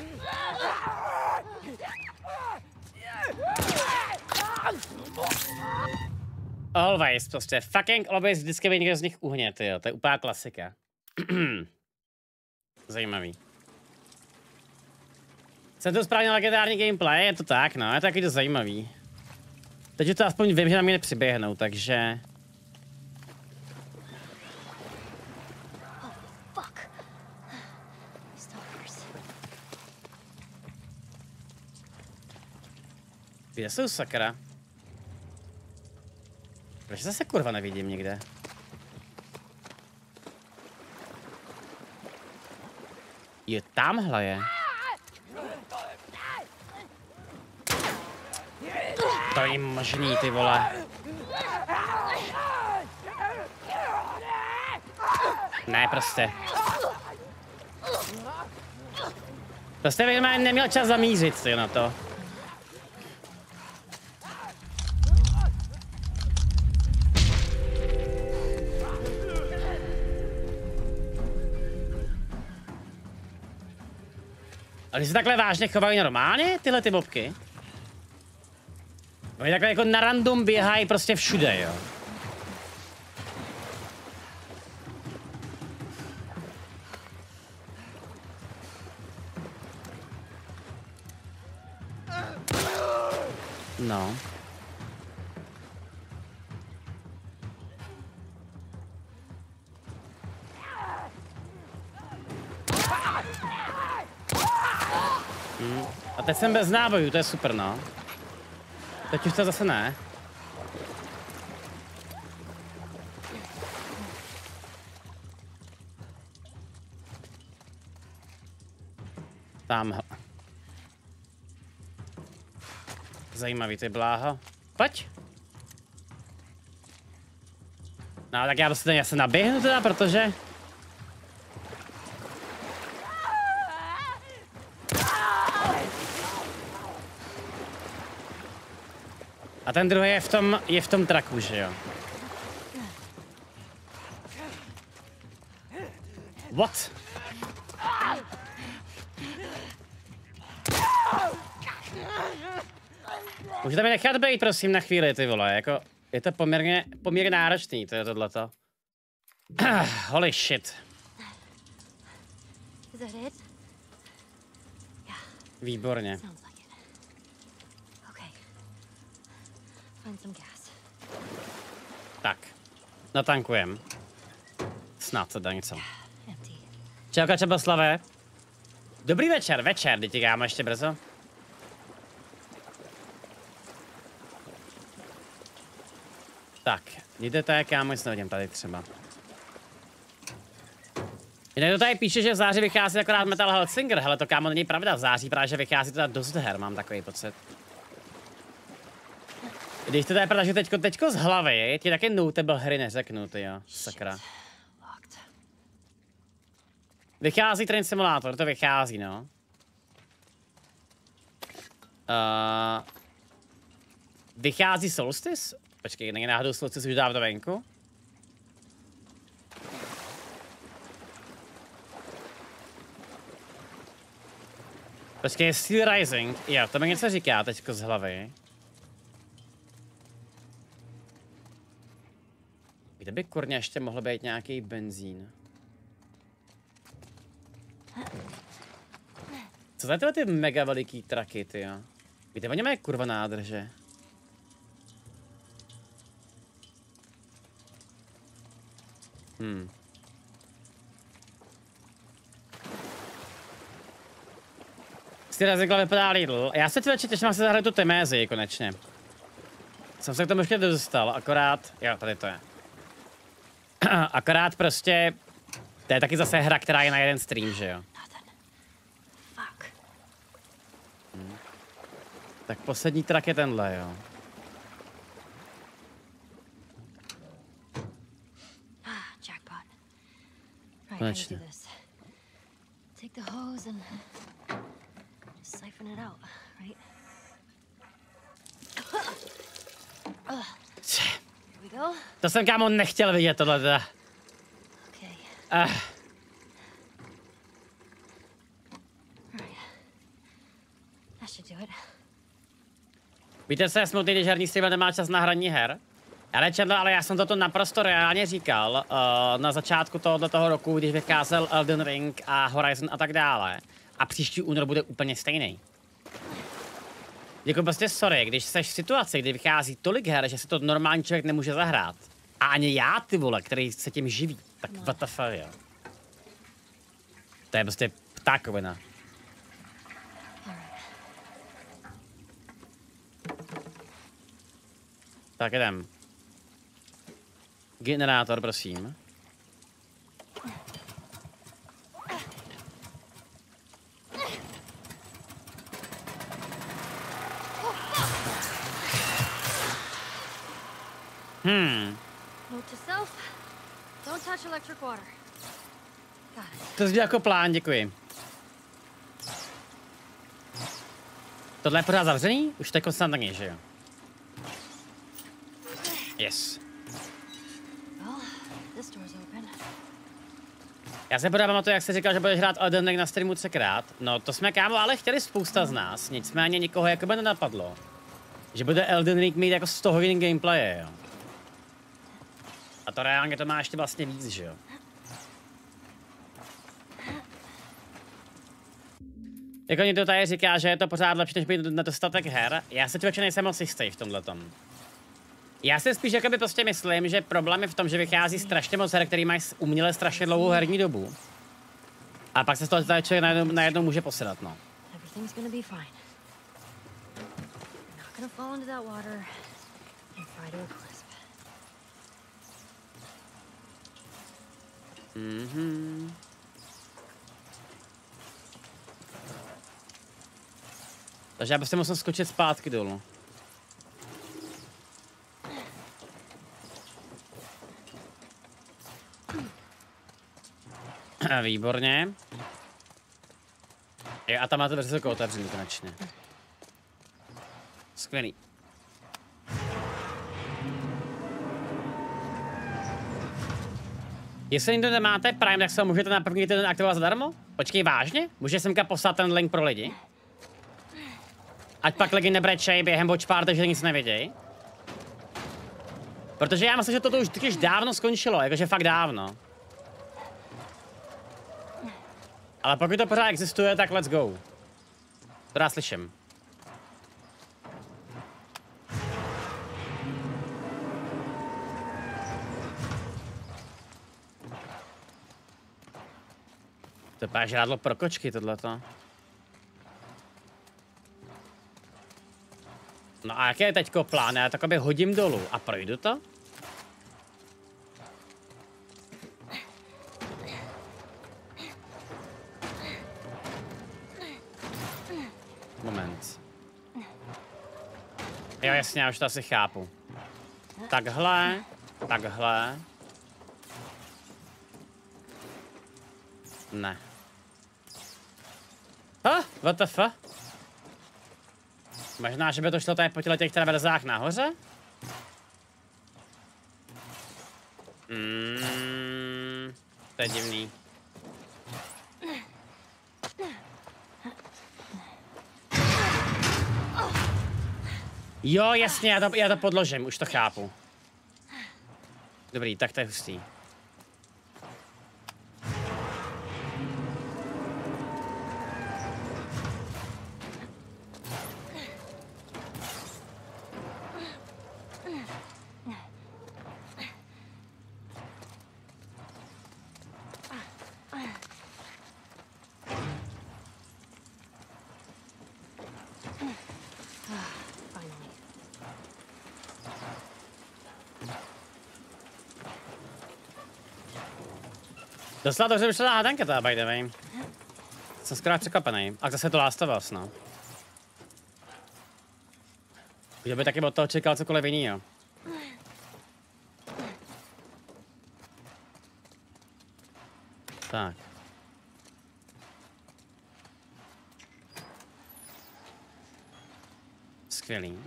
Speaker 1: Always, prostě. Fucking always, vždycky by někdo z nich uhně, tyjo. To je úplná klasika. Zajímavý. Jsem to správně legendární gameplay, je to tak, no, je to taky to zajímavý. Teď to aspoň vím, že na mě nepřiběhnou, takže... Kde jsou sakra? Proč zase kurva nevidím nikde? Je tamhle je. To je možný, ty vole. Ne, prostě. Prostě bych neměl čas zamířit si na to. A když se takhle vážně chovají normálně, tyhle ty bobky? Oni takhle jako na random běhají prostě všude, jo. No. Hmm. A teď jsem bez nábojů, to je super, no. Teď už to zase ne. Tamhle. Zajímavý, ty bláho. Pojď. No tak já prostě se naběhnu teda, protože... A ten druhý je v tom, je v tom traku, že jo? What? Můžete mi nechat být, prosím, na chvíli, ty vole, jako... Je to poměrně, poměrně náročný, to je tohleto. Holy shit. Výborně. Tak, natankujem. Snad to dá něco. Čauka, Čaboslave. Dobrý večer, večer, teď kámo, ještě brzo. Tak, jdete, kámo, nic nevidím tady třeba. Jinak to tady píše, že v září vychází akorát Metal Hellsinger, hele to kámo není pravda, v září právě, že vychází teda dost her, mám takový pocit. Když to je pravda, že teďko, teďko z hlavy, ti taky notable hry neřeknu, ty jo, sakra. Vychází Train Simulator, to vychází, no. Uh, vychází Solstice? Počkej, není náhodou Solstice už dávno venku? Počkej, Steel Rising, jo, to mi něco říká teďko z hlavy. Kde by kurně ještě mohl být nějaký benzín? Co za tyhle ty mega veliký traky, ty jo? Kde oni mají kurva nádrže? Hmm. Steel Rising vypadá Lidl. Já se tě těším, se zahrát tu Temézii konečně. Jsem se k tomu ještě dostal, akorát... Jo, tady to je. Akorát prostě... To je taky zase hra, která je na jeden stream, že jo? Hmm. Tak poslední track je tenhle, jo.
Speaker 2: All right, how do you
Speaker 1: Konečně.
Speaker 2: do this? Take the hose and just siphon it out, right? Here we go.
Speaker 1: To jsem, kámo, nechtěl vidět tohle teda.
Speaker 2: Okay.
Speaker 1: Uh,
Speaker 2: All right. That should do it.
Speaker 1: víte, co je smutný, když herní streamer nemá čas na hraní her? Ale Chandler, ale já jsem toto naprosto reálně říkal uh, na začátku tohoto toho roku, když vycházel Elden Ring a Horizon a tak dále. A příští únor bude úplně stejný. Jako prostě sorry, když jsi v situaci, kdy vychází tolik her, že si to normální člověk nemůže zahrát. A ani já, ty vole, který se tím živí, tak what the fuck, jo. To je prostě ptákovina. Tak jdem. Generátor, prosím. Hmm.
Speaker 2: Note to self. Don't touch electric water. Got it.
Speaker 1: To zní jako plán, děkuji. Tohle je pořád zavřený? Už to je snad taky, že jo? Yes.
Speaker 2: Well, this door's open.
Speaker 1: Já se pořád pamatuju, jak jsi říkal, že budeš hrát Elden Ring na streamu třikrát. No, to jsme, kámo, ale chtěli spousta z nás. Nicméně nikoho jako by nenapadlo. Že bude Elden Ring mít jako sto hodin gameplaye, jo. A to reálně to má ještě vlastně víc, že jo. Jako někdo tady říká, že je to pořád lepší, než být nedostatek her. Já se člověče nejsem moc jistý v tomhletom. Já si spíš jakoby prostě myslím, že problém je v tom, že vychází strašně moc her, který mají uměle strašně dlouhou herní dobu. A pak se z toho tady člověk najednou, najednou může posedat, no.
Speaker 2: Everything's gonna be fine. You're not gonna fall into that water and fry to a crisp.
Speaker 1: Mhm. Takže já prostě musím skočit zpátky dolů. Výborně. Jo, a tam máte dveře jako otevřený konečně. Skvělý. Jestli někdo nemáte Prime, tak se ho můžete na první týden aktivovat zadarmo? Počkej, vážně? Může semka poslat ten link pro lidi? Ať pak lidi nebrečej během watch party, že nic nevěděj. Protože já myslím, že toto už totiž dávno skončilo, jakože fakt dávno. Ale pokud to pořád existuje, tak let's go. To já slyším. To je žrádlo pro kočky, tohleto. No a jaký je teďko plán? Já takový hodím dolů a projdu to? Moment. Jo, jasně, já už to asi chápu. Takhle, takhle. Ne. Ha, what the fuck? Možná, že by to šlo tady po těch traverzách nahoře? Mm, to je divný. Jo, jasně, já to, já to podložím, už to chápu. Dobrý, tak to je hustý. Docela dobře vyšla hádanka teda, by the way. Jsem skoro překvapený. A zase to Last of Us, no. Kdo by taky od toho čekal cokoliv jinýho. Tak. Skvělý.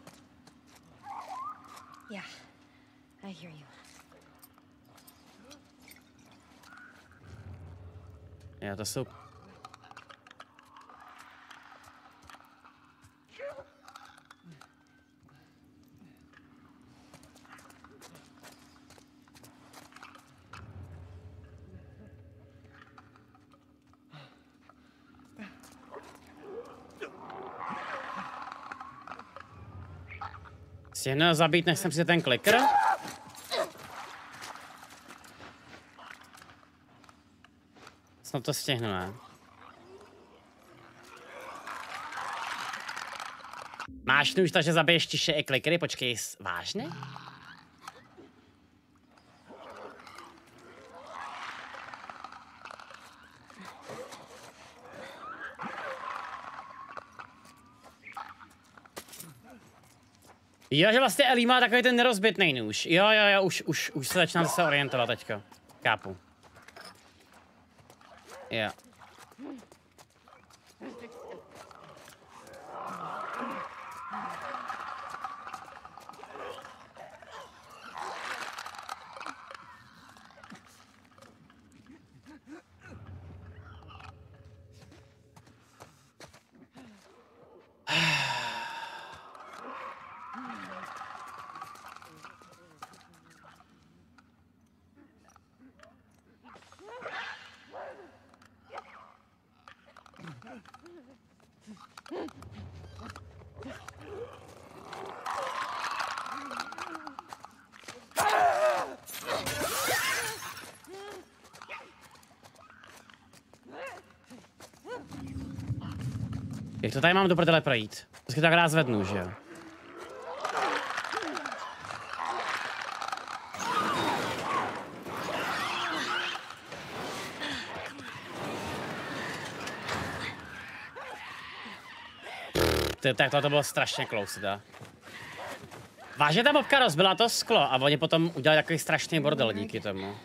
Speaker 2: Yeah, I hear you.
Speaker 1: Jo, to jsou... Stihnu zabít, než jsem si ten kliker? Snad to stihnu, ne? Máš nůž, takže zabiješ tiše i klikery? Počkej, vážně? Jo, že vlastně Ellie má takový ten nerozbitný nůž. Jo, jo, jo, už, už, už se začínám se orientovat teďka. Kápu. Jo. Jak to tady mám do prdele projít? To si tak rád zvednu, že jo? Tak to, to bylo strašně close, da. Vážně ta bobka rozbila to sklo a oni potom udělali takový strašný bordel díky tomu.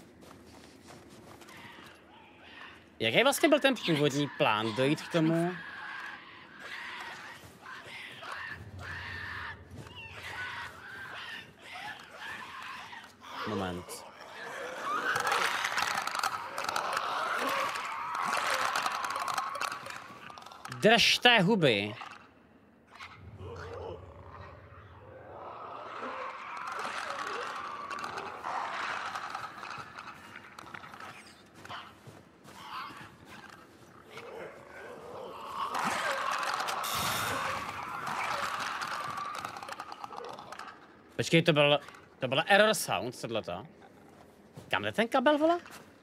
Speaker 1: Jaký vlastně byl ten původní plán? Dojít k tomu? Moment. Držte huby. Počkej, to byl, to byla error sound, tohleto. Kam jde ten kabel, vole?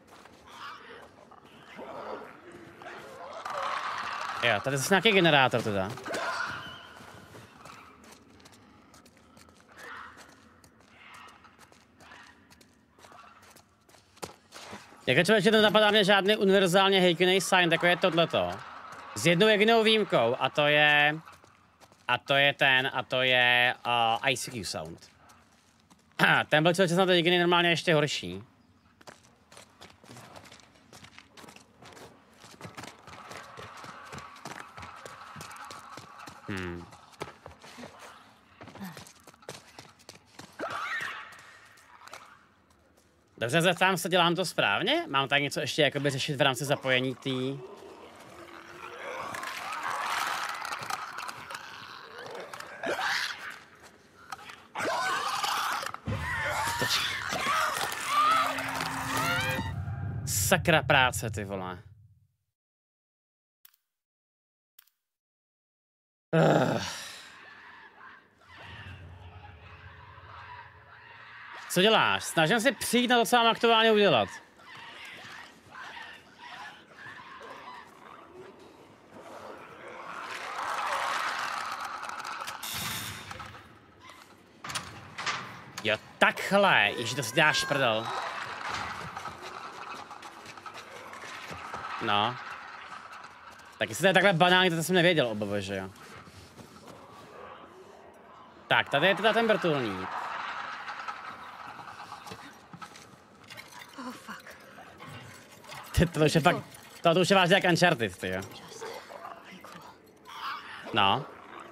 Speaker 1: Jo, tady je zase nějaký generátor teda. Jako člověče, to napadá mě žádný univerzálně hejkený sign, jako je tohleto. S jednou jedinou výjimkou, a to je... A to je ten, a to je uh, I C Q sound. Ten byl člověče snad jediný normálně ještě horší. Hmm. Dobře, zeptám se, dělám to správně? Mám tady něco ještě jakoby řešit v rámci zapojení tý... Sakra práce, ty vole. Uh. Co děláš? Snažím se přijít na to, co mám aktuálně udělat. Jo, takhle. Ježi, to si děláš prdel. No. Tak jestli to je takhle banální, to jsem nevěděl, obava, že jo. Tak, tady je teda ten vrtulník.
Speaker 2: Oh, fuck.
Speaker 1: To už je fakt, to, to už je vážně jak Uncharted, ty jo.
Speaker 2: Just pretty cool.
Speaker 1: No.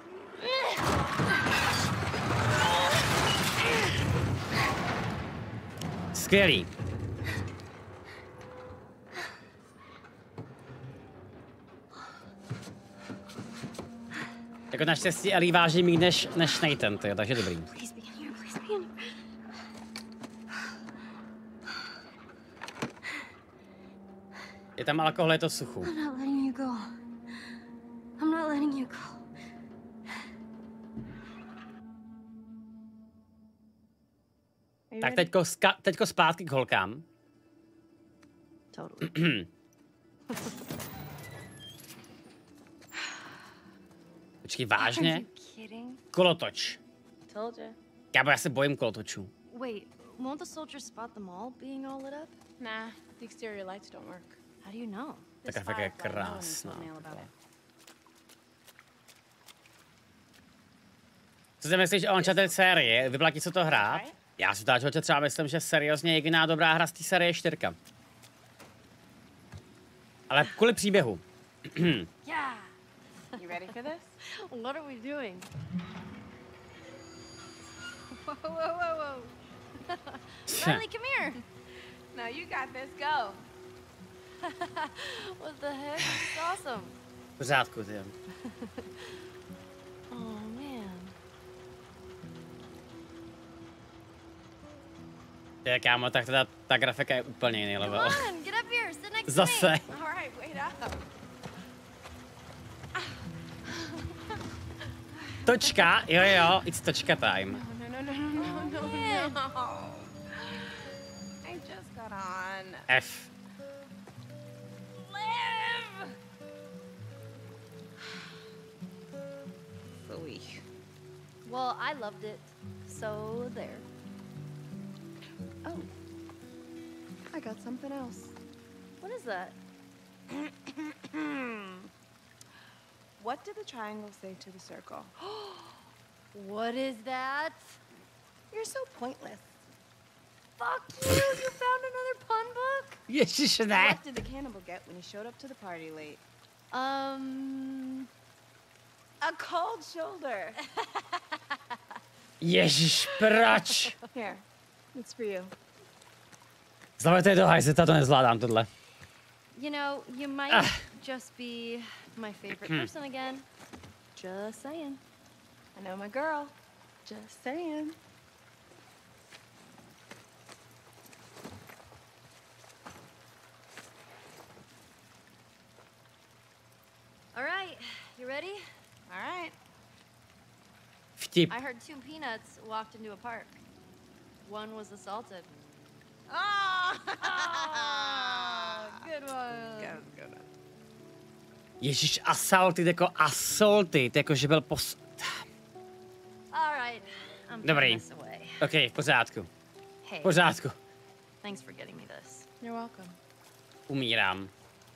Speaker 1: Skvělý. Jako naštěstí Ellie váží méně než, než Nathan, tyjo, takže dobrý.
Speaker 2: Please be in here. Please be in here.
Speaker 1: Je tam alkohol, je to suchu.
Speaker 2: I'm not letting you go. I'm not letting you go.
Speaker 1: Tak teďko, ska, teďko zpátky k holkám.
Speaker 2: Totally.
Speaker 1: Počkej,
Speaker 2: Are
Speaker 1: vážně?
Speaker 2: you kidding?
Speaker 1: Kolotoč.
Speaker 6: Told you.
Speaker 1: Kámo, já se bojím kolotočů.
Speaker 2: Wait, won't the soldiers spot them all being all lit up?
Speaker 6: Nah, the exterior lights don't work.
Speaker 2: How do you know?
Speaker 1: Ta
Speaker 6: This
Speaker 1: grafika je
Speaker 6: Firefly, no one
Speaker 1: krásná.
Speaker 6: told me all about it.
Speaker 1: Co si myslíš o Uncharted sérii? Vyplatí se to hrát? Já si tak třeba myslím, že seriózně jediná dobrá hra z té série je čtyřka. Ale kvůli příběhu.
Speaker 2: Yeah.
Speaker 6: You ready for this?
Speaker 2: What are we doing? Whoa, whoa, whoa, whoa. Riley, come here.
Speaker 6: No, you got this. Go.
Speaker 2: What the heck? This is awesome.
Speaker 1: V pořádku, ty.
Speaker 2: Oh, man.
Speaker 1: Je, kámo, tak teda ta grafika je úplně jiný
Speaker 2: Come
Speaker 1: level.
Speaker 2: on, get up here. Sit next to
Speaker 1: Zase.
Speaker 2: me.
Speaker 6: All right, wait up.
Speaker 1: Točka, jo jo, it's točka time.
Speaker 6: No, no, no, no, no, no,
Speaker 2: man.
Speaker 6: no. I just got on.
Speaker 1: F.
Speaker 6: Live! Phooey.
Speaker 2: Well, I loved it. So there.
Speaker 6: Oh. I got something else.
Speaker 2: What is that?
Speaker 6: What did the triangle say to the circle?
Speaker 2: What is that?
Speaker 6: You're so pointless.
Speaker 2: Fuck you! You found another pun book?
Speaker 1: Ježiš, ne.
Speaker 6: What did the cannibal get when he showed up to the party late?
Speaker 2: Um.
Speaker 6: A cold shoulder.
Speaker 1: Ježiš, proč?
Speaker 6: Here, it's for you.
Speaker 1: Zavete do hajzeta, to nezvládám tohle.
Speaker 2: You know, you might
Speaker 1: Ah.
Speaker 2: just be my favorite person again. Just saying.
Speaker 6: I know my girl. Just saying.
Speaker 2: All right, you ready?
Speaker 6: All right.
Speaker 1: Vtip.
Speaker 2: I heard two peanuts walked into a park. One was assaulted.
Speaker 6: Oh!
Speaker 2: Good one.
Speaker 6: That was a good one.
Speaker 1: Ježiš, assaulted jako assaulted, jako že byl pos...
Speaker 2: All right, I'm
Speaker 1: Dobrý.
Speaker 2: putting this away.
Speaker 1: OK, v pořádku.
Speaker 2: Hey,
Speaker 1: V pořádku.
Speaker 2: thanks for getting me this.
Speaker 6: You're welcome.
Speaker 1: Umírám.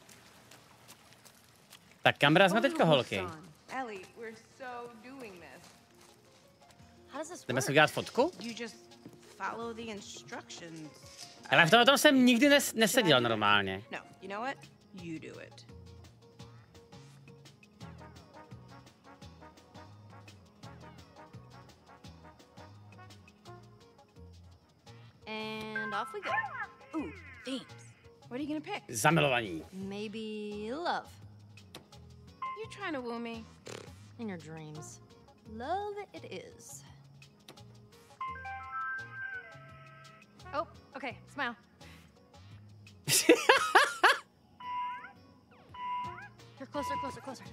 Speaker 1: Tak kam jsme teďko, holky?
Speaker 6: Ellie, we're so doing this.
Speaker 2: How does this
Speaker 1: Jdeme
Speaker 2: work?
Speaker 1: si udělat fotku?
Speaker 6: You just follow the instructions.
Speaker 1: Ale v tom, tom jsem nikdy nes neseděl normálně.
Speaker 6: No, you know what? You do it.
Speaker 2: And off we go.
Speaker 6: Ooh, themes. What are you gonna pick?
Speaker 1: Zamilovaní.
Speaker 2: Maybe love.
Speaker 6: You trying to woo me?
Speaker 2: In your dreams. Love it is. Oh, okay, smile. Here, closer, closer, closer.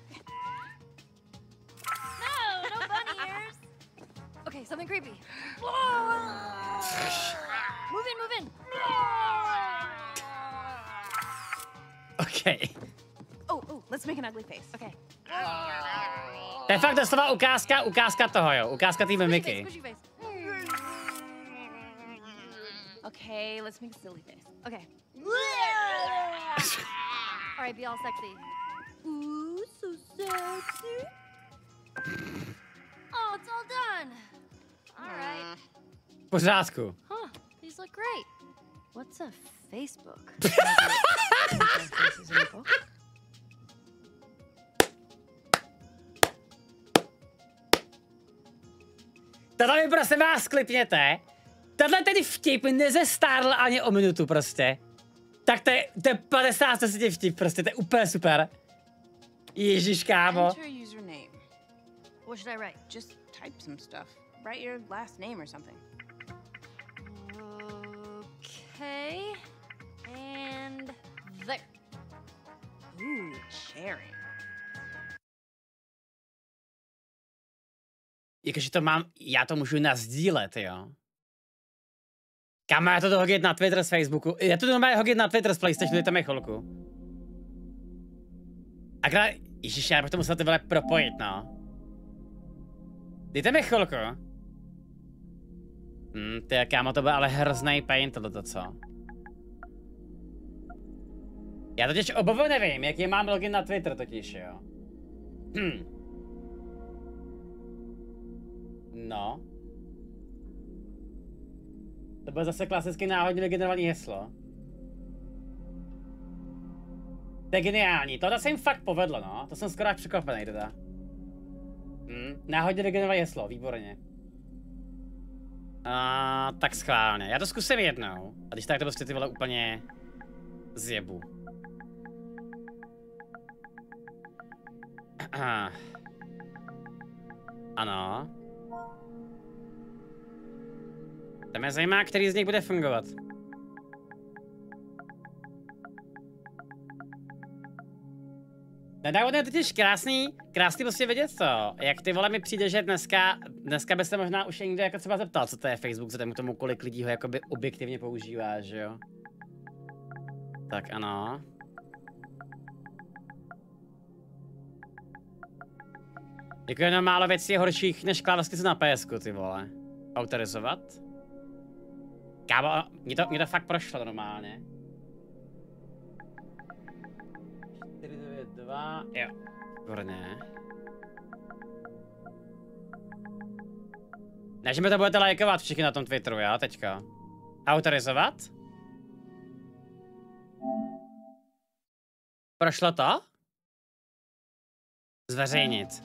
Speaker 2: No, no bunny ears. Okay, something creepy. Move in, move in.
Speaker 1: OK.
Speaker 6: Oh, oh, let's make an ugly face.
Speaker 2: Okay.
Speaker 1: To je fakt doslova ukázka, ukázka toho, jo. Ukázka té
Speaker 2: Squishy face,
Speaker 1: mimiky.
Speaker 2: squishy face.
Speaker 6: Okay, let's make a silly face.
Speaker 2: Okay. All right, be all sexy. Ooh, so sexy. Oh, it's all done. All right.
Speaker 1: V pořádku.
Speaker 2: Huh, these look great. What's a Facebook? Faces in the book.
Speaker 1: Tohle mi prosím vás klipněte. Tenhle ten vtip nezestárl ani o minutu prostě. Tak to je, to je padesát deset vtip prostě, to je úplně super. Ježíš, kámo.
Speaker 6: Enter a username.
Speaker 2: What should I write?
Speaker 6: Just type some stuff. Write your last name or something.
Speaker 2: Okay. And there.
Speaker 6: Ooh, sharing.
Speaker 1: Jakože to mám, já to můžu nazdílet, jo. Kam já to dohodit na Twitter z Facebooku? Já to normálně hodit na Twitter z PlayStationu, dejte mi chvilku. A krát, ježiš, já bych to musel ty vole propojit, no. Dejte mi chvilku. Hm, ty kámo, to byl ale hrozný pain tohleto, co? Já totiž obovu nevím, jaký mám login na Twitter totiž, jo. Hm. No. To bylo zase klasicky náhodně vygenerované heslo. To je geniální, tohle se jim fakt povedlo, no. To jsem skoro až překvapený teda. Hm, náhodně vygenerované heslo, výborně. A, tak schválně, já to zkusím jednou. A když tak to prostě ty vole úplně zjebu. Ano. To mě zajímá, který z nich bude fungovat. Nedávno je totiž krásný, krásný prostě vidět to, jak ty vole mi přijde, že dneska, dneska by se možná už někdo jako třeba zeptal, co to je Facebook, vzhledem k tomu, kolik lidí ho jakoby objektivně používá, že jo? Tak ano. Jako jenom málo věcí je horších než klávesnice na P S ku, ty vole. Autorizovat? Kámo, mě to, mě to fakt prošlo normálně. čtyři devět dva, jo. Výborně. Ne, že mi to budete lajkovat všichni na tom Twitteru, jo, teďka. Autorizovat? Prošlo to? Zveřejnit.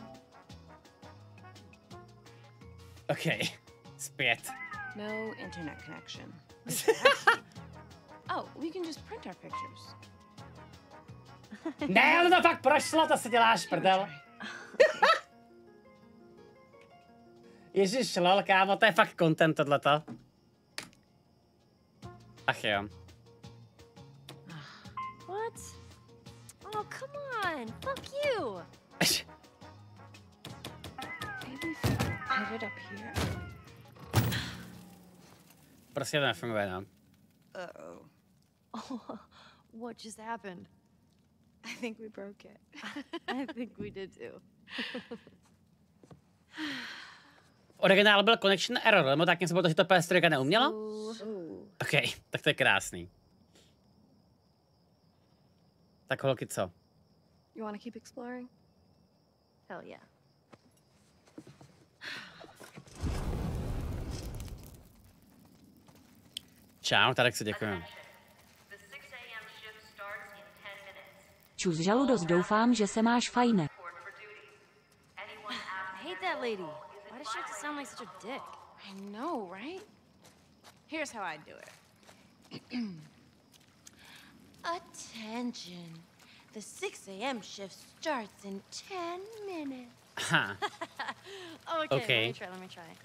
Speaker 1: OK, zpět.
Speaker 6: No internet connection. Oh, we can just print our pictures.
Speaker 1: Ne, ale to fakt prošlo, to si děláš, prdel. Ježiš, lol, kámo, to je fakt content tohleto. Ach jo.
Speaker 2: What? Oh, come on. Fuck you.
Speaker 6: Maybe if we put it up here.
Speaker 1: Prostě to nefunguje, no.
Speaker 6: Uh-oh.
Speaker 2: Oh, what just happened?
Speaker 6: I think we broke it.
Speaker 2: I think we did too.
Speaker 1: Originál byl connection error, nebo tak něco bylo to, že to P S tři neumělo?
Speaker 2: Ooh.
Speaker 1: OK, tak to je krásný. Tak holky, co?
Speaker 2: You want to keep exploring? Hell yeah.
Speaker 1: Čau, Tarek, si děkuju.
Speaker 4: Čus žaludost, doufám, že se máš fajne.
Speaker 2: I hate that lady. Why does she have to sound like such a dick?
Speaker 6: I know, right? Here's how I do it. Attention. The six A M shift starts in ten minutes.
Speaker 1: Aha.
Speaker 2: Okay,
Speaker 1: Okay.
Speaker 2: let me try, let me try.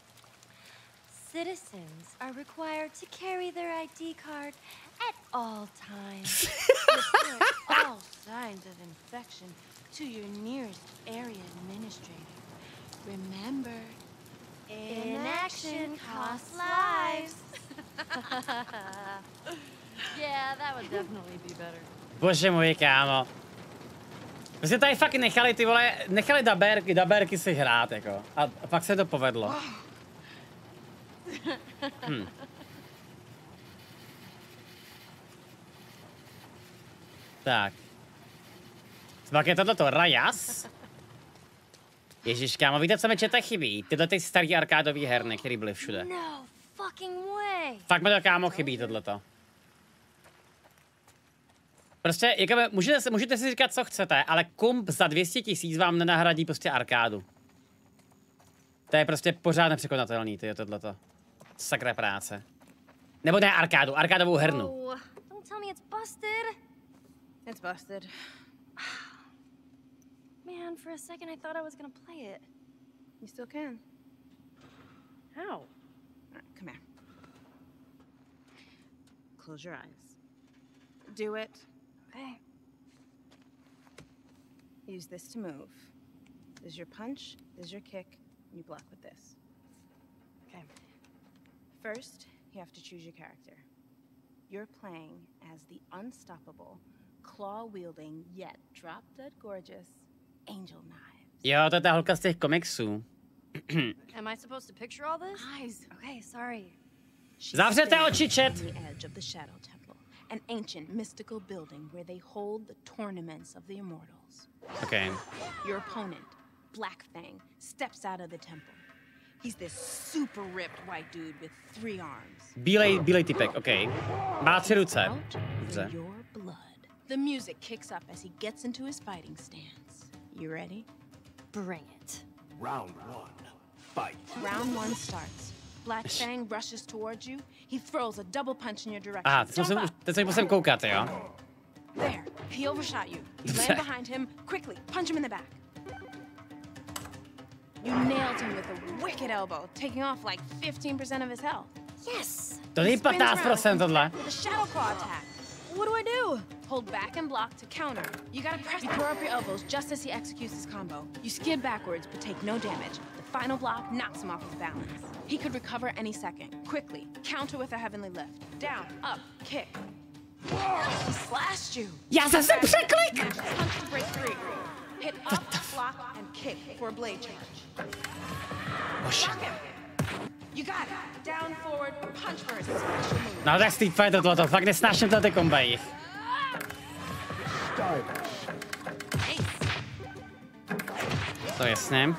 Speaker 2: Citizens are required to carry their I D card at all times. Report all signs of infection to your nearest area administrator. Remember, inaction costs lives. Yeah, that would definitely be better.
Speaker 1: Bože můj, kámo. Prostě tady fakt nechali ty vole, nechali daberky, daberky si hrát, jako. A fakt se to povedlo. Hm. Tak. Pak je tohleto Rajas. Ježíš, kámo, víte, co mi čete chybí? Tyhle ty starý arkádový herny, které byly všude.
Speaker 2: No fucking way.
Speaker 1: Fakt mi to, kámo, chybí tohleto. Prostě, jako, můžete, si- můžete si říkat, co chcete, ale komp za dvě stě tisíc vám nenahradí prostě arkádu. To je prostě pořád nepřekonatelný, ty tohleto. Sakra práce. Nebo ne arkádu, arkádovou hernu.
Speaker 2: Oh, don't tell me it's busted.
Speaker 7: It's busted.
Speaker 2: Man, for a second I thought I was gonna play it.
Speaker 7: You still can.
Speaker 2: How?
Speaker 7: All right, come here. Close your eyes. Do it.
Speaker 2: Okay.
Speaker 7: Use this to move. This is your punch, this is your kick, and you block with this.
Speaker 2: Okay.
Speaker 7: First, you have to choose your character. You're playing as the unstoppable, claw-wielding, yet drop-dead gorgeous Angel Knives.
Speaker 1: Jo, to je ta holka z těch komiksů.
Speaker 2: Am I supposed to picture all this?
Speaker 7: Eyes.
Speaker 2: Okay, sorry.
Speaker 7: She's
Speaker 1: Zavřete
Speaker 7: standing
Speaker 1: oči, chat.
Speaker 7: on the edge of the Shadow Temple, an ancient mystical building where they hold the tournaments of the immortals.
Speaker 1: Okay.
Speaker 7: Your opponent, Black Fang, steps out of the temple. He's this super ripped white dude with three arms.
Speaker 1: Bílej, bílej typek, okay. Má tři ruce.
Speaker 7: Out for
Speaker 1: Dobře.
Speaker 7: your blood. The music kicks up as he gets into his fighting stance. You ready?
Speaker 2: Bring it.
Speaker 3: Round one. Fight.
Speaker 7: Round one starts. Black Fang rushes towards you. He throws a double punch in your direction.
Speaker 1: Aha, teď
Speaker 7: Jump
Speaker 1: musím,
Speaker 7: up.
Speaker 1: teď se musím koukat, jo.
Speaker 7: There. He overshot you. You
Speaker 1: Dobře.
Speaker 7: land behind him. Quickly, punch him in the back. You nailed him with a wicked elbow, taking off like fifteen percent of his health.
Speaker 2: Yes!
Speaker 1: To není
Speaker 7: He spins
Speaker 1: patnáct
Speaker 7: around
Speaker 1: procent tohle.
Speaker 7: with a shadow claw attack.
Speaker 2: What do I do?
Speaker 7: Hold back and block to counter. You gotta press. You throw up your elbows just as he executes his combo. You skid backwards but take no damage. The final block knocks him off his balance. He could recover any second. Quickly, counter with a heavenly lift. Down, up, kick. He slashed you.
Speaker 1: Já jsem se překlik!
Speaker 7: Punch to break free. Hit up, block, and kick for a blade charge. Block him. You got it. Down, forward, punch for his special move.
Speaker 1: No tak Street Fighter tohleto, fakt nesnáším tady kombají.
Speaker 7: Ace.
Speaker 1: To je jasně.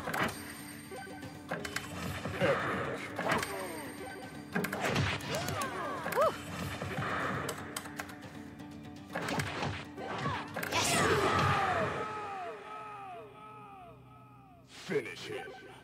Speaker 3: Finish him.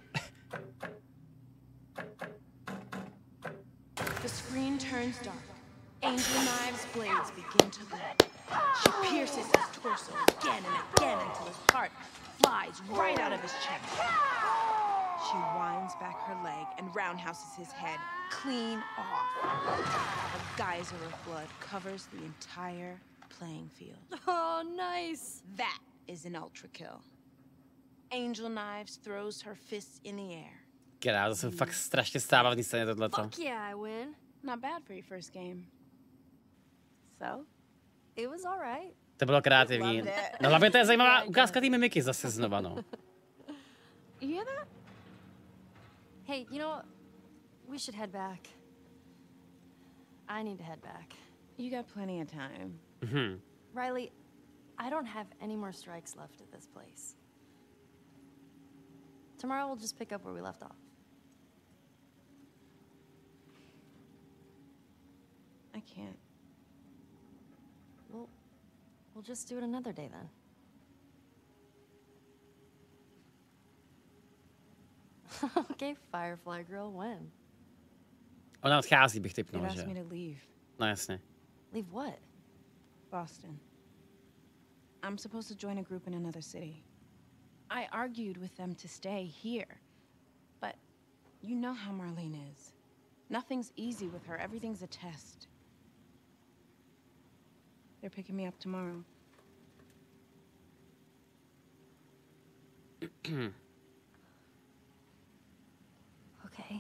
Speaker 7: The screen turns dark. Angel Knives' blades begin to glow. She pierces his torso again and again until his heart flies right out of his chest. She winds back her leg and roundhouses his head clean off. A geyser of blood covers the entire playing field.
Speaker 2: Oh, nice.
Speaker 7: That is an ultra kill. Angel Knives throws her fists in the air.
Speaker 1: Která, to jsou fakt strašně stávavný scény tohleto.
Speaker 2: Fuck yeah, I win.
Speaker 7: Not bad for your first game. So?
Speaker 2: It was alright.
Speaker 1: To bylo kreativní.
Speaker 7: Loved it.
Speaker 1: No hlavně to je zajímavá ukázka té mimiky zase znova, no.
Speaker 7: You hear that?
Speaker 2: Hey, you know what? We should head back. I need to head back.
Speaker 7: You got plenty of time.
Speaker 1: Mhm.
Speaker 2: Riley, I don't have any more strikes left at this place. Tomorrow we'll just pick up where we left off.
Speaker 7: I can't.
Speaker 2: We'll, we'll just do it another day then. Okay, Firefly Girl, when?
Speaker 1: Ona odchází, bych
Speaker 7: They'd
Speaker 1: typnul,
Speaker 7: asked
Speaker 1: že?
Speaker 7: me to leave
Speaker 1: No jasně.
Speaker 2: Leave what?
Speaker 7: Boston. I'm supposed to join a group in another city. I argued with them to stay here. But you know how Marlene is. Nothing's easy with her. Everything's a test. They're picking me up tomorrow.
Speaker 2: Okay.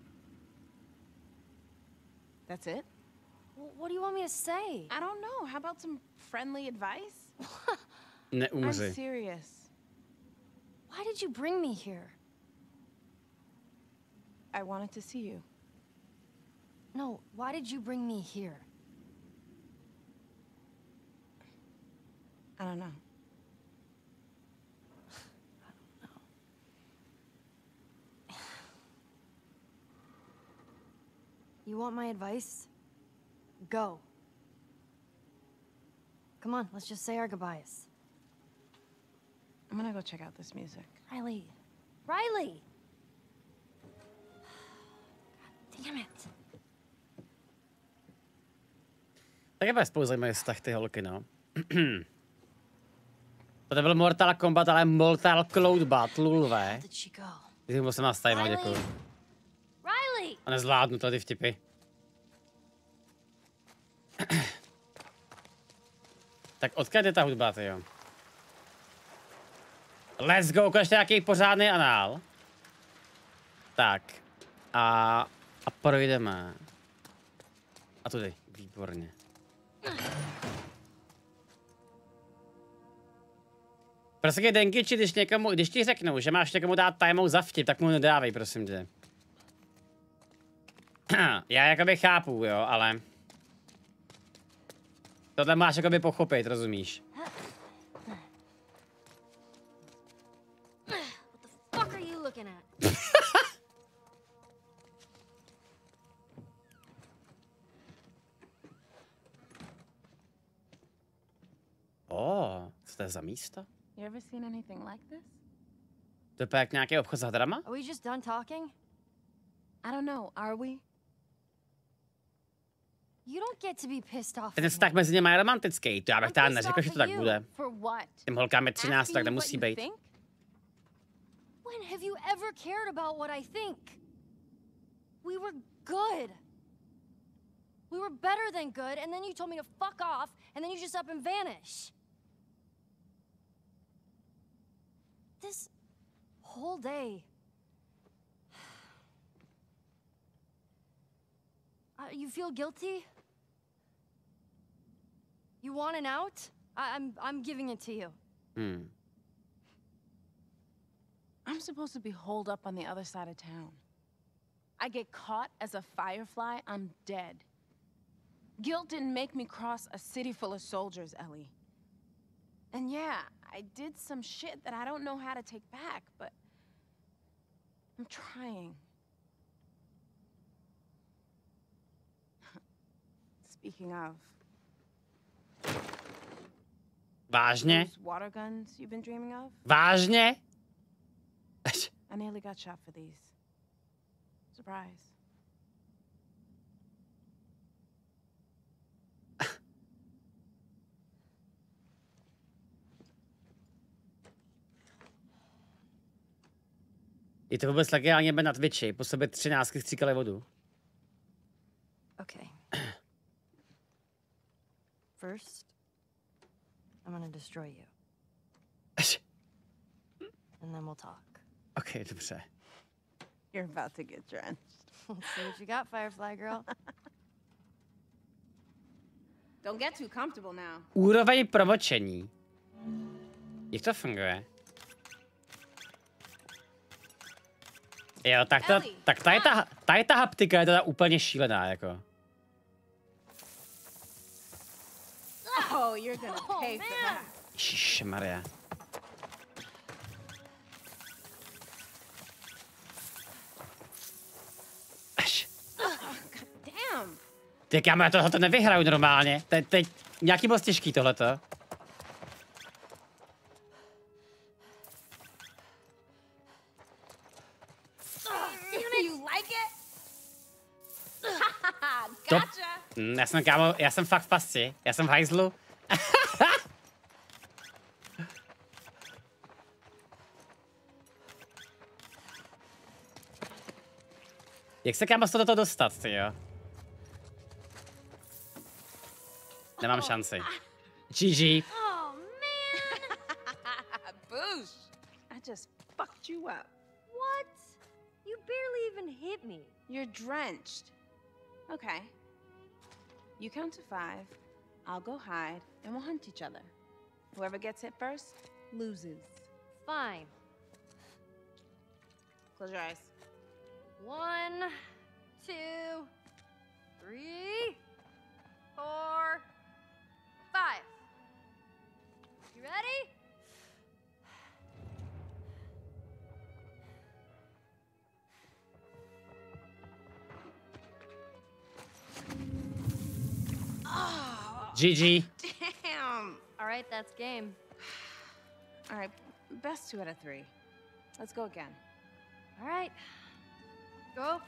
Speaker 7: That's it?
Speaker 2: Well, what do you want me to say?
Speaker 7: I don't know. How about some friendly advice? I'm
Speaker 1: Neumři.
Speaker 7: serious.
Speaker 2: Why did you bring me here?
Speaker 7: I wanted to see you.
Speaker 2: No, why did you bring me here?
Speaker 7: I don't know.
Speaker 2: You want my advice? Go. Come on, let's just say our goodbyes.
Speaker 7: I'm gonna go check out this music.
Speaker 2: Riley. Riley! God damn it.
Speaker 1: Tak je bez spolu zajímavý vztah ty holky, no. To byl Mortal Kombat, ale Mortal Cloud Battle, lulvé.
Speaker 2: Did she go?
Speaker 1: Když musím nastavit, děkuju.
Speaker 2: Riley!
Speaker 1: A nezvládnu to, ty vtipy. Tak odkud je ta hudba, ty jo? Let's go, konečně nějaký pořádný anál. Tak. A... A projdeme. A tudy, výborně. Prostě Denkiči, když někomu, když ti řeknou, že máš někomu dát timeout za vtip, tak mu nedávej, prosím tě. Já jakoby chápu, jo, ale... Tohle máš jakoby pochopit, rozumíš?
Speaker 2: What the fuck are you looking at?
Speaker 1: Oh, co to je za místo?
Speaker 7: You ever seen anything like this?
Speaker 1: To je jak nějaký obchod s hadrama?
Speaker 2: Are we just done talking?
Speaker 7: I don't know, are we?
Speaker 2: You don't get to be pissed off.
Speaker 1: Ten vztah mezi nimi je romantický, to já bych teda neřekl, že to tak bude.
Speaker 7: For what?
Speaker 1: Těm holkám je třináct,
Speaker 7: Asking
Speaker 1: tak
Speaker 7: you
Speaker 1: nemusí
Speaker 7: what you
Speaker 1: být.
Speaker 7: think?
Speaker 2: When have you ever cared about what I think? We were good. We were better than good, and then you told me to fuck off, and then you just up and vanish. This whole day. Uh, you feel guilty? You want an out? I I'm I'm giving it to you.
Speaker 1: Hmm.
Speaker 7: I'm supposed to be holed up on the other side of town. I get caught as a firefly, I'm dead. Guilt didn't make me cross a city full of soldiers, Ellie. And yeah, I did some shit that I don't know how to take back, but I'm trying. Speaking of,
Speaker 1: Vážně?
Speaker 7: those water guns you've been dreaming of?
Speaker 1: Vážně?
Speaker 7: I nearly got shot for these. Surprise.
Speaker 1: Je to vůbec legálně na Twitchi, po sobě třináctky stříkali vodu.
Speaker 2: Okay. First, I'm gonna destroy you. And then we'll talk.
Speaker 1: Ok, dobře.
Speaker 7: You're about to get drenched.
Speaker 2: Let's see what you got, Firefly girl.
Speaker 7: Don't get too comfortable now.
Speaker 1: Úroveň promočení. Jak to funguje? Jo, tak, to, tak tady ta, tady ta haptika je teda úplně šílená, jako.
Speaker 7: Oh, you're gonna
Speaker 2: Oh,
Speaker 7: pay for
Speaker 2: man.
Speaker 7: that.
Speaker 1: Ježišmarja. Až.
Speaker 7: Damn.
Speaker 1: Ty kámo, já tohoto nevyhraju normálně. Teď, teď nějaký moc těžký tohleto.
Speaker 7: You like it?
Speaker 1: To,
Speaker 7: Gotcha.
Speaker 1: mm, já jsem kámo, já jsem fakt v pasci. Já jsem v hajzlu. Jak se kámo z toho dostat, ty jo? Nemám šanci. G G.
Speaker 2: Oh man!
Speaker 7: Boosh. I just fucked you up.
Speaker 2: What? You barely even hit me.
Speaker 7: You're drenched. Okay. You count to five, I'll go hide, and we'll hunt each other. Whoever gets hit first loses.
Speaker 2: Fine.
Speaker 7: Close your eyes.
Speaker 2: One, two, three, four, five. You ready?
Speaker 1: G G.
Speaker 7: Damn.
Speaker 2: right, that's game.
Speaker 6: All right, best two out of three. Let's go again.
Speaker 2: All right. Go.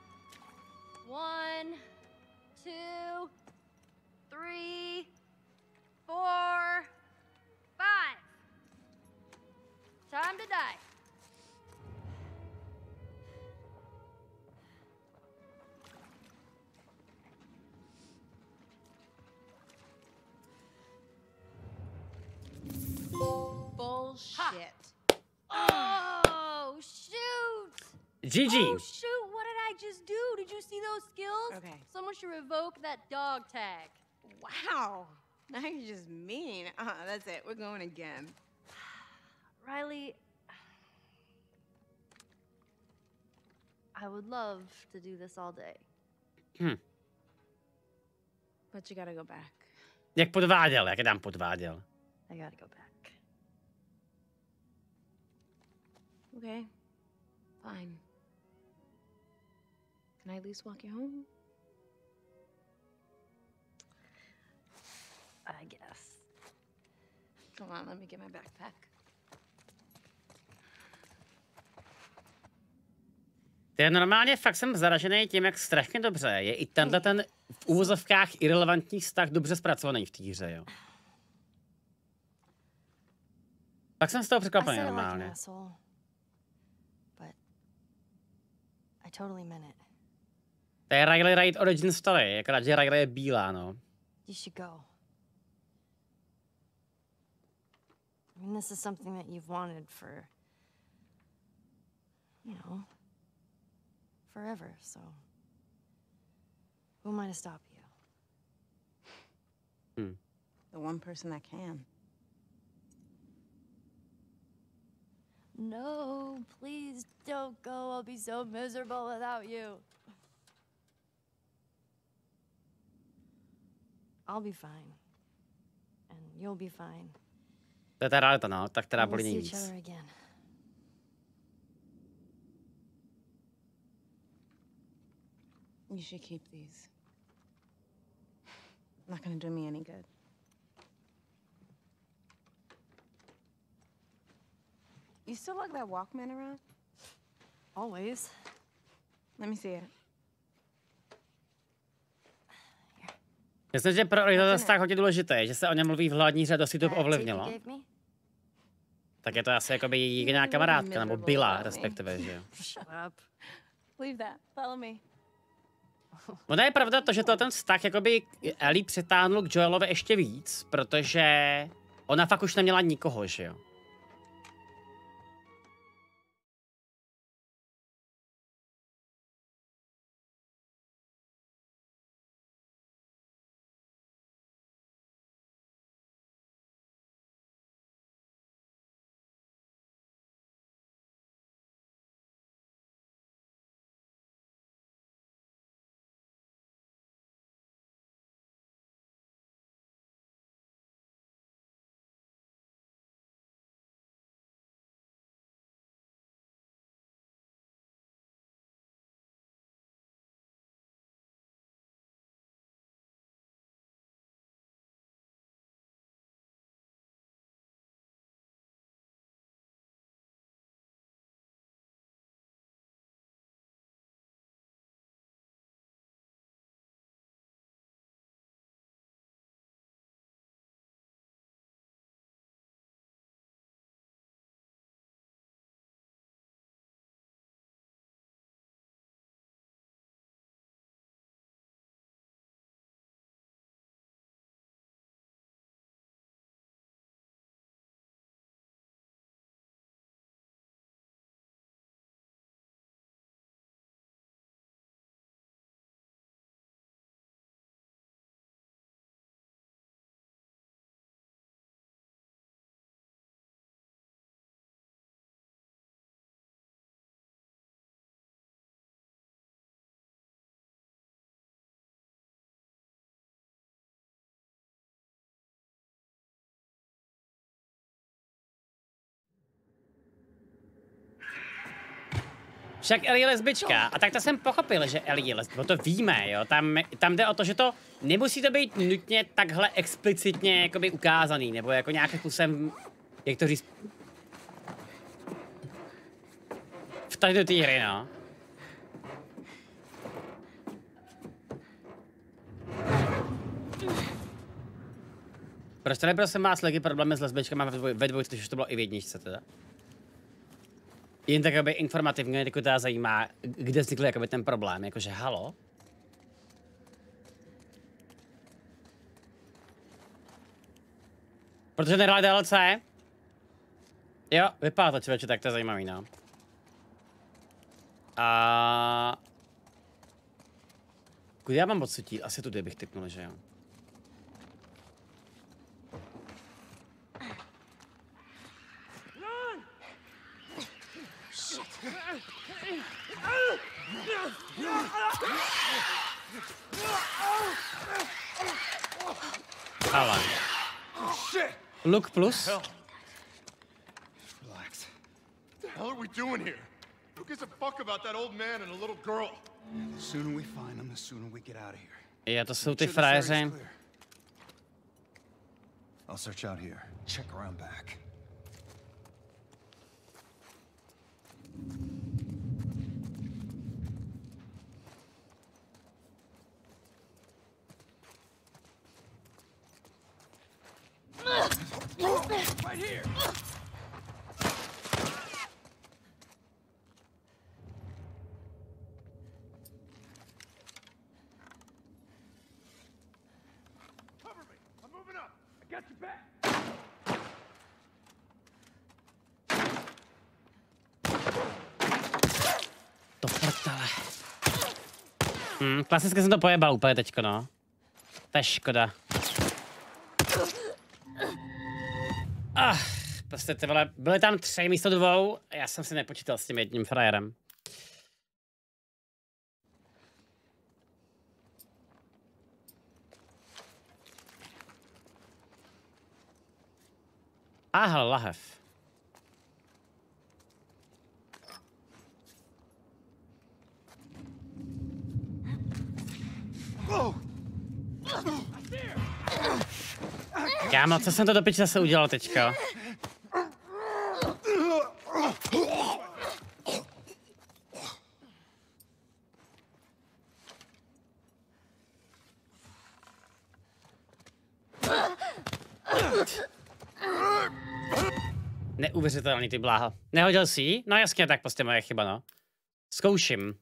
Speaker 2: One, two, three, four, five. Time to die.
Speaker 7: Bullshit.
Speaker 2: Oh, shoot!
Speaker 1: G G.
Speaker 2: Oh, shoot, what did I just do? Did you see those skills?
Speaker 6: Okay.
Speaker 2: Someone should revoke that dog tag.
Speaker 6: Wow. Now you're just mean. Uh, that's it. We're going again.
Speaker 2: Riley, I would love to do this all day.
Speaker 1: Hm.
Speaker 6: But you gotta go back.
Speaker 1: Jak podváděl, jak je tam podváděl.
Speaker 2: I gotta go back.
Speaker 6: Okay. Fine. Can I at least walk you home?
Speaker 2: I guess.
Speaker 6: Come on, let me get my backpack.
Speaker 1: To je normálně, fakt jsem zaražený tím, jak strašně dobře je i tenhle ten v úvozovkách irelevantní vztah dobře zpracovaný v té hře, jo. Pak jsem z toho
Speaker 2: I
Speaker 1: překvapený
Speaker 2: said it like an
Speaker 1: normálně.
Speaker 2: asshole, but I totally meant it.
Speaker 1: To je Riley Wright origin story, akorát, že Riley je bílá, no.
Speaker 2: You should go. I mean, this is something that you've wanted for, you know, forever, so who am I to stop you?
Speaker 1: Hm.
Speaker 6: The one person that can.
Speaker 2: No, please don't go. I'll be so miserable without you. I'll be fine. And you'll be fine.
Speaker 1: To je ta realita, no, tak která
Speaker 2: And we'll
Speaker 1: bolí
Speaker 2: see each
Speaker 1: nejvíc.
Speaker 2: other again.
Speaker 6: You should keep these. Not gonna do me any good. You still lug that Walkman around?
Speaker 2: Always.
Speaker 6: Let me see it.
Speaker 1: Myslím, že pro Rita to tak hodně důležité, že se o něm mluví v hlavní hře, dost si to
Speaker 2: That tape you
Speaker 1: ovlivnilo.
Speaker 2: gave me?
Speaker 1: Tak je to asi jakoby jediná kamarádka, nebo byla, respektive, že jo.
Speaker 2: Shut up.
Speaker 6: Leave that. Follow me.
Speaker 1: Ono je pravda to, že to ten vztah jakoby Ellie přitáhnul k Joelovi ještě víc, protože ona fakt už neměla nikoho, že jo. Však Ellie je lesbička. A tak to jsem pochopil, že Ellie je lesbička. To víme, jo. Tam, tam jde o to, že to nemusí to být nutně takhle explicitně jakoby ukázaný, nebo jako nějakým způsobem, jak to říct, vtah do té hry, no. Proč to nebyl jsem má sliky problémy s lesbičkama ve dvojce, že to bylo i v jedničce teda? Jen tak aby informativně, jako teda zajímá, kde vznikl jakoby ten problém, jakože halo? Protože nehráli D L C? Jo, vypadá to člověče, tak to je zajímavý, no. A... Kudy já mám odsutí? Asi tudy bych typnul, že jo. Ale. Look plus.
Speaker 8: Relax. What the hell are we doing here? Who gives a fuck about that old man and a little girl?
Speaker 9: The sooner we find them, the sooner we get out of here.
Speaker 1: Já to jsou ty frajeři.
Speaker 9: I'll search out here. Check around back.
Speaker 8: Right here. Cover me. I'm moving up. I got your back.
Speaker 1: To prdele. Hmm, klasicky jsem to pojebal úplně teďko, no. To je škoda. Ah, prostě ty vole, byly tam tři místo dvou, já jsem si nepočítal s tím jedním frajerem. Aha, lahev. Kámo, co jsem to do piči zase udělal teďka? Neuvěřitelný, ty bláho. Nehodil jsi ji? No jasně, tak prostě moje chyba, no. Zkouším.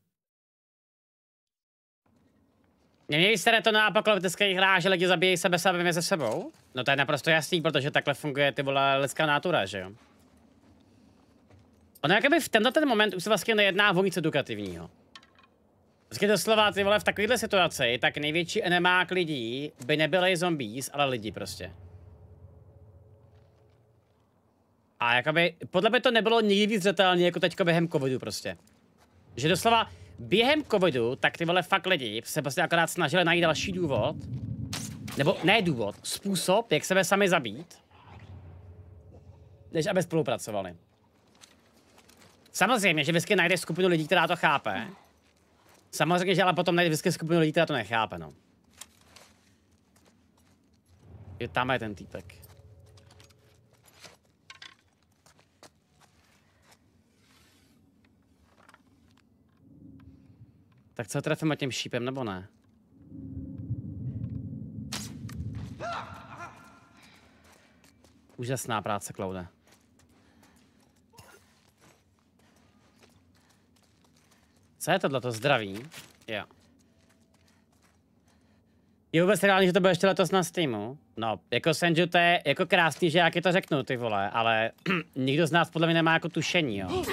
Speaker 1: Neměli jste to na apokalyptických hrách, že lidi zabíjejí sebe sami mezi sebou? No to je naprosto jasný, protože takhle funguje ty vole lidská natura, že jo? Ono jakoby v tento ten moment už se vlastně nejedná o nic edukativního. Vždycky doslova ty vole v takovéhle situaci, tak největší enemák lidí by nebyly zombies, ale lidi prostě. A jakoby, podle mě to nebylo nikdy víc zřetelně jako teďko během covidu prostě. Že doslova během covidu, tak ty vole fakt lidi se prostě akorát snažili najít další důvod. Nebo ne důvod, způsob, jak sebe sami zabít. Než aby spolupracovali. Samozřejmě, že vždycky najdeš skupinu lidí, která to chápe. Samozřejmě, že ale potom najdeš vždycky skupinu lidí, která to nechápe, no. Je tam je ten týpek. Tak co trefíme tím šípem, nebo ne? Úžasná práce, Claude. Co je tohleto? Zdraví? Jo. Je vůbec reálný, že to bude ještě letos na Steamu? No, jako Senju, to je jako krásný, že jak je to řeknu, ty vole, ale nikdo z nás podle mě nemá jako tušení, jo.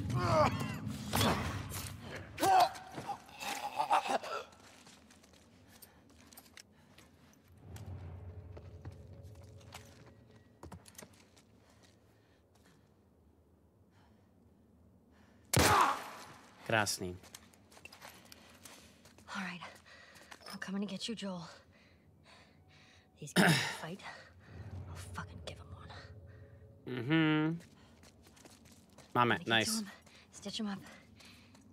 Speaker 1: Krásný.
Speaker 10: All right, I'm coming to get you, Joel. These guys fight. I'll fucking give him one.
Speaker 1: Mhm. Máme,
Speaker 10: Get to
Speaker 1: nice.
Speaker 10: him, stitch him up.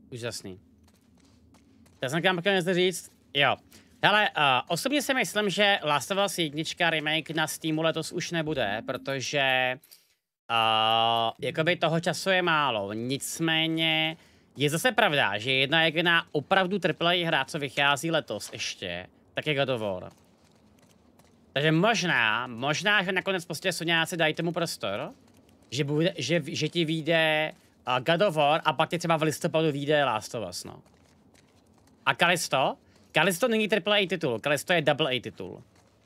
Speaker 1: Úžasný. Já jsem kam chtěl něco říct. Jo. Hele, uh, osobně si myslím, že Last of Us jedna remake na Steamu letos už nebude, protože uh, jakoby toho času je málo. Nicméně je zase pravda, že jedna jediná opravdu triple A hra, co vychází letos ještě, tak je God of War. Takže možná, možná, že nakonec prostě Soňáci dají tomu prostor, že, bude, že, že ti vyjde uh, God of War a pak ti třeba v listopadu vyjde Last of Us, no. A Callisto? Callisto není triple A titul, Callisto je double A titul.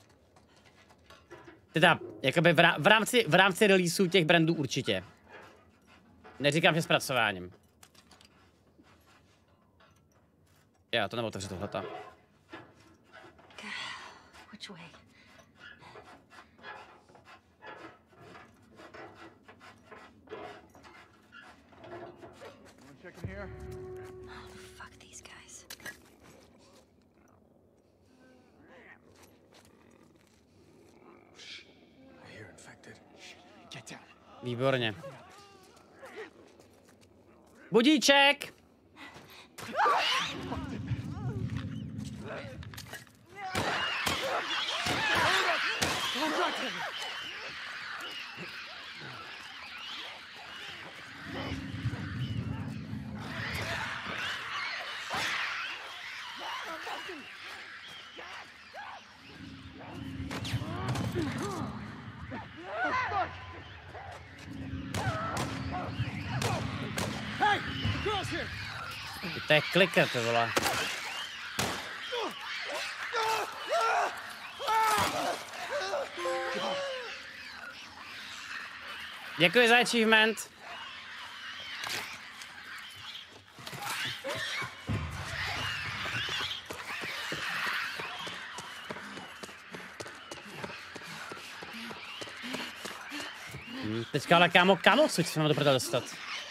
Speaker 1: Teda, jakoby v, rá, v rámci, v rámci releaseů těch brandů určitě. Neříkám, že zpracováním. Já to neotevřu tohleta.
Speaker 10: Which way?
Speaker 8: Checking here.
Speaker 10: Oh, fuck these guys.
Speaker 9: I hear infected. Get down.
Speaker 1: Výborně. Budíček! To je kliker, to vole. Děkuji za achievement. Hmm, teďka ale kámo, kámo, co se mám do prdele dostat?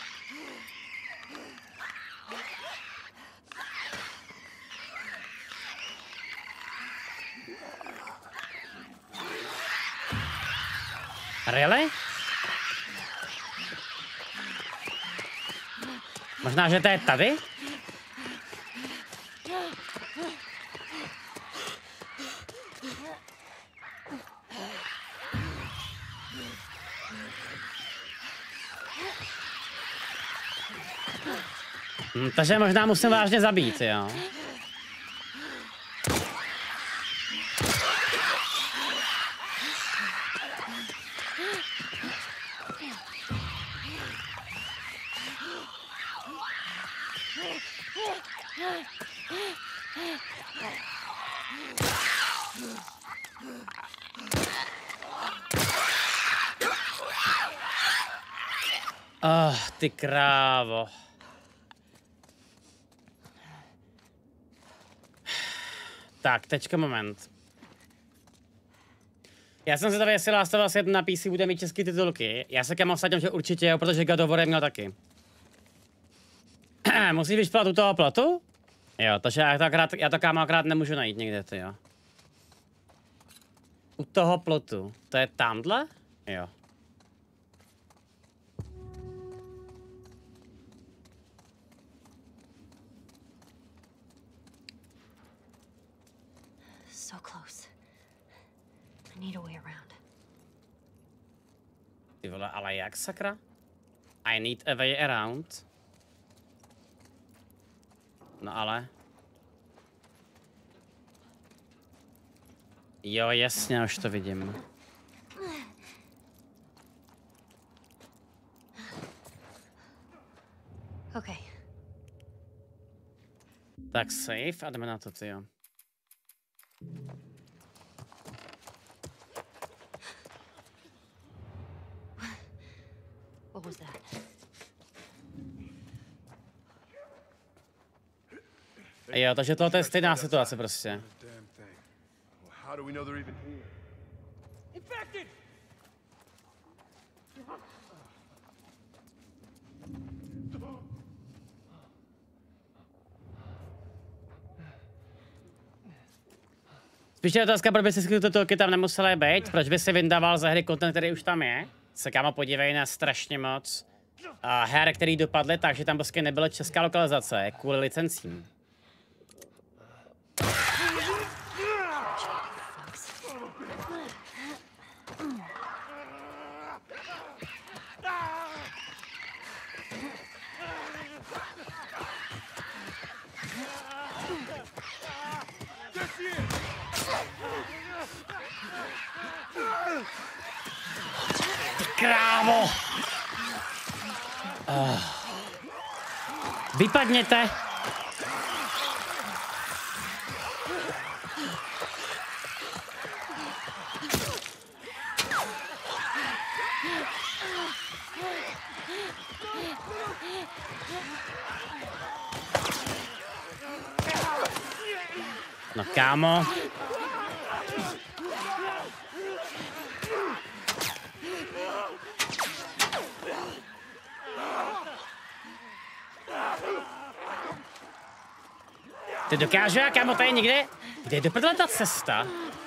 Speaker 1: Really? Možná, že to je tady? Hm, takže možná musím vážně zabít, jo. Oh, ty krávo. Tak, teďka moment. Já jsem zvědavý, jestli Last of Us jedna na P C bude mít český titulky. Já se kam vsadím, že určitě jo, protože God of War měl taky. Musíš vyšplat u toho plotu? Jo, takže já to, akrát, já to kámo akrát nemůžu najít někde, ty jo. U toho plotu. To je tamhle? Jo.
Speaker 10: So close. I need a way around.
Speaker 1: Ty vole, ale jak sakra? I need a way around. No ale... Jo, jasně, už to vidím.
Speaker 10: Okay.
Speaker 1: Tak safe a jdeme na to, tyjo.
Speaker 10: What was that?
Speaker 1: Jo, takže tohle je stejná situace prostě.
Speaker 8: How do we know they're even here?
Speaker 3: Infected!
Speaker 1: Spíš je otázka, proč by si tyto titulky tam nemusely být, proč by si vyndával ze hry content, který už tam je. Se kámo podívej na strašně moc a her, který dopadly tak, že tam prostě nebyla česká lokalizace kvůli licencím. Krávo! Uh. Vypadněte! No kámo. Ty dokážu já, kámo, tady někde? Kde je dopadla ta cesta?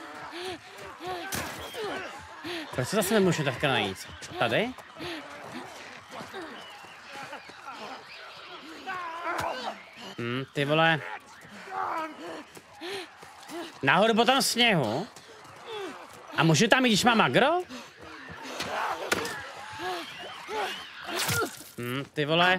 Speaker 1: Proč se zase nemůžu takhle najít? Tady? Hm, ty vole. Nahoru po tom sněhu? A můžu tam jít, když mám agro? Hm, ty vole.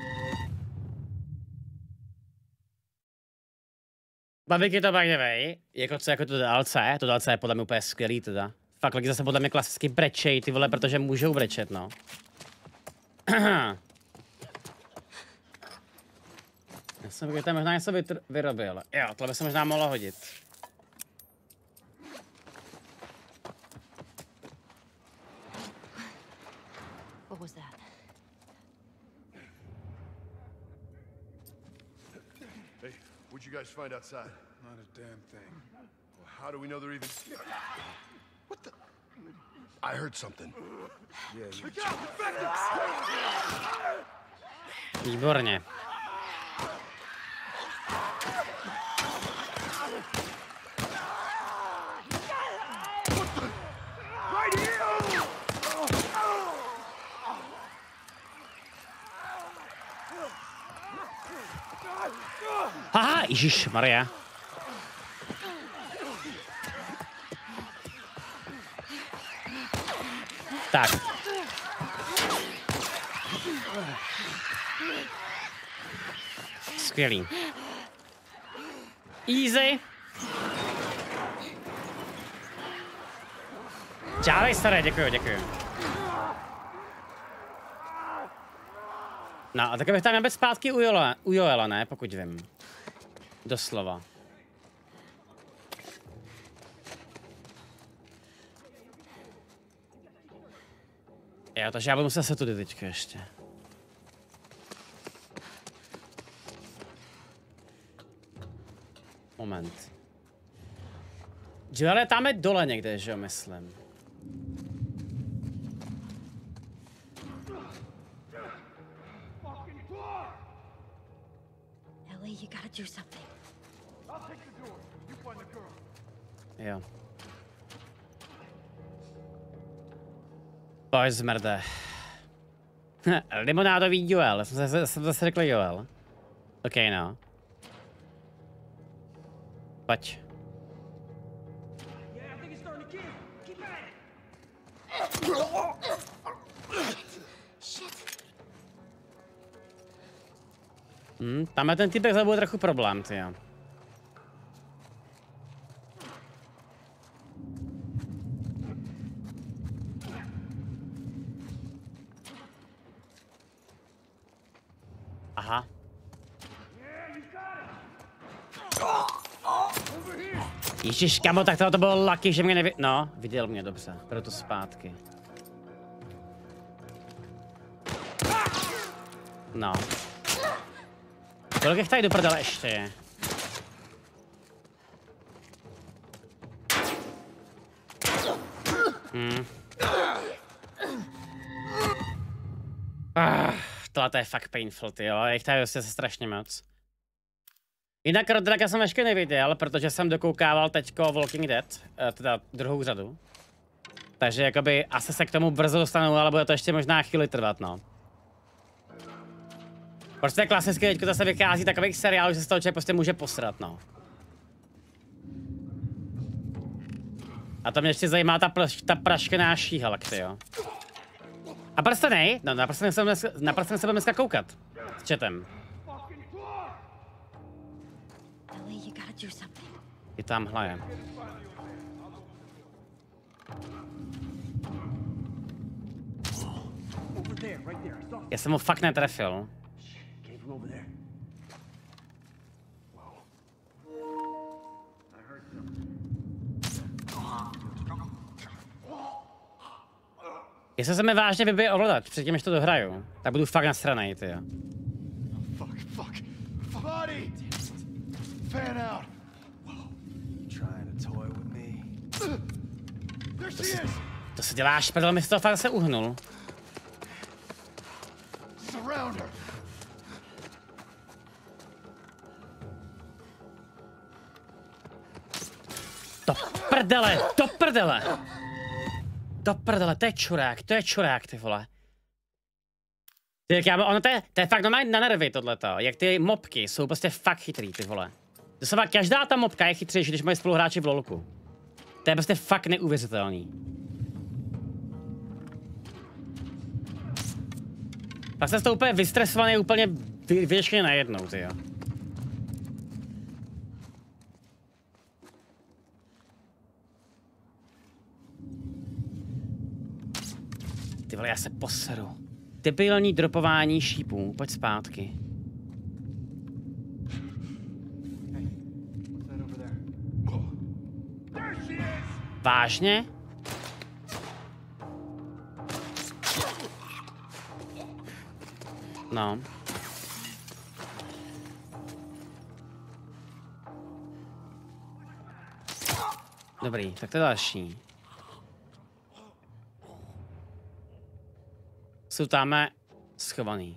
Speaker 1: Babiky to pak nevej, jako co, jako to D L C, to D L C je podle mě úplně skvělý teda. Fakt lidi zase podle mě klasicky brečej, ty vole, protože můžou brečet, no. Já jsem tam možná něco vyrobil. Jo, tohle by se možná mohlo hodit.
Speaker 10: What was that?
Speaker 8: Hey, what'd you guys find outside?
Speaker 9: Not a damn thing.
Speaker 8: Well, how do we know they're even... What the... I heard something.
Speaker 9: Yeah, you...
Speaker 1: Výborně. Haha, ježišmarja. Tak. Skvělý. Easy. Čávej, staré, děkuju, děkuju. No, a tak bych tam měl být zpátky u Joela, u Joela, ne, pokud vím. Doslova. Jo, takže já budu muset se tudy teďka ještě. Moment. Joel je tam je dole někde, že jo, myslím.
Speaker 10: Ellie, you gotta do something.
Speaker 1: Jo. Pojď zmrde. Limonádový Joel, jsem zase, jsem zase řekl Joel. OK, no. Pojď. Hmm, tam je ten typek zabude trochu problém, ty jo. Aha. Ježiš, kamo, tak to bylo lucky, že mě nevy... No, viděl mě dobře, proto zpátky. No. Kolik jich tady do prdele ještě je? Hmm. Ah, tohle to je fakt painful, ty jo, jich tady prostě se strašně moc. Jinak Rodraka jsem ještě neviděl, protože jsem dokoukával teďko Walking Dead, teda druhou řadu. Takže jakoby asi se k tomu brzo dostanu, ale bude to ještě možná chvíli trvat, no. Prostě klasicky teďko zase vychází takových seriálů, že se z toho člověk prostě může posrat, no. A to mě ještě zajímá ta, praš, ta praškená šíhalk, jo. A prstenej? No, na prstenej se budeme dneska koukat. S chatem. I tamhle je. Já jsem ho fakt netrefil. Jestli se mi vážně vybije ovladač předtím, než to dohraju, tak budu fakt nasranej, ty jo.
Speaker 8: Fuck, fuck, buddy! Fan out. Trying to toy with me. There she is.
Speaker 1: To se děláš, prdel, mi z toho fakt se uhnul.
Speaker 8: Surround her.
Speaker 1: Do prdele, do prdele! Do prdele, to je čurák, to je čurák, ty vole. Ty, jak já, ono to je, to je fakt normálně na nervy tohleto, jak ty mobky jsou prostě fakt chytrý, ty vole. Doslova každá ta mobka je chytřejší, když mají spoluhráči v lolku. To je prostě fakt neuvěřitelný. Pak se to úplně vystresovaný, úplně vy, vyšli najednou, ty jo. Ty vole, já se poseru. Debilní dropování šípů, pojď zpátky. Vážně? No. Dobrý, tak to je další. Jsou tamhle schovaný.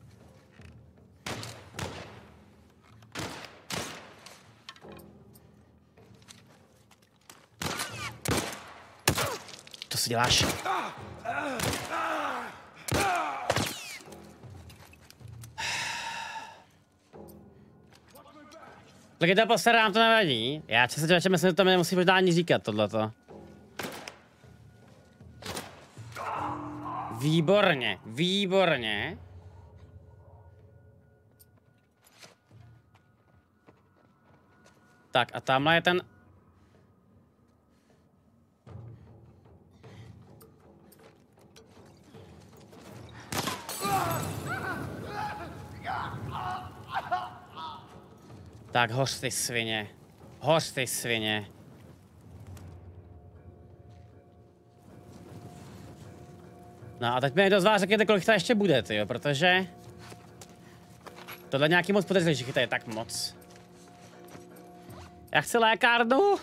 Speaker 1: To si děláš. Když to postarám, to nevadí. Já často člověče myslím, že to mi nemusí možná ani říkat tohleto. Výborně, výborně. Tak a tamhle je ten... Tak hoř ty svině. Hoř ty svině. No a teď mi někdo z vás řekněte, kolik to ještě bude, tyjo, protože... Tohle nějaký moc podezřelý, že chytají tak moc. Já chci lékárnu.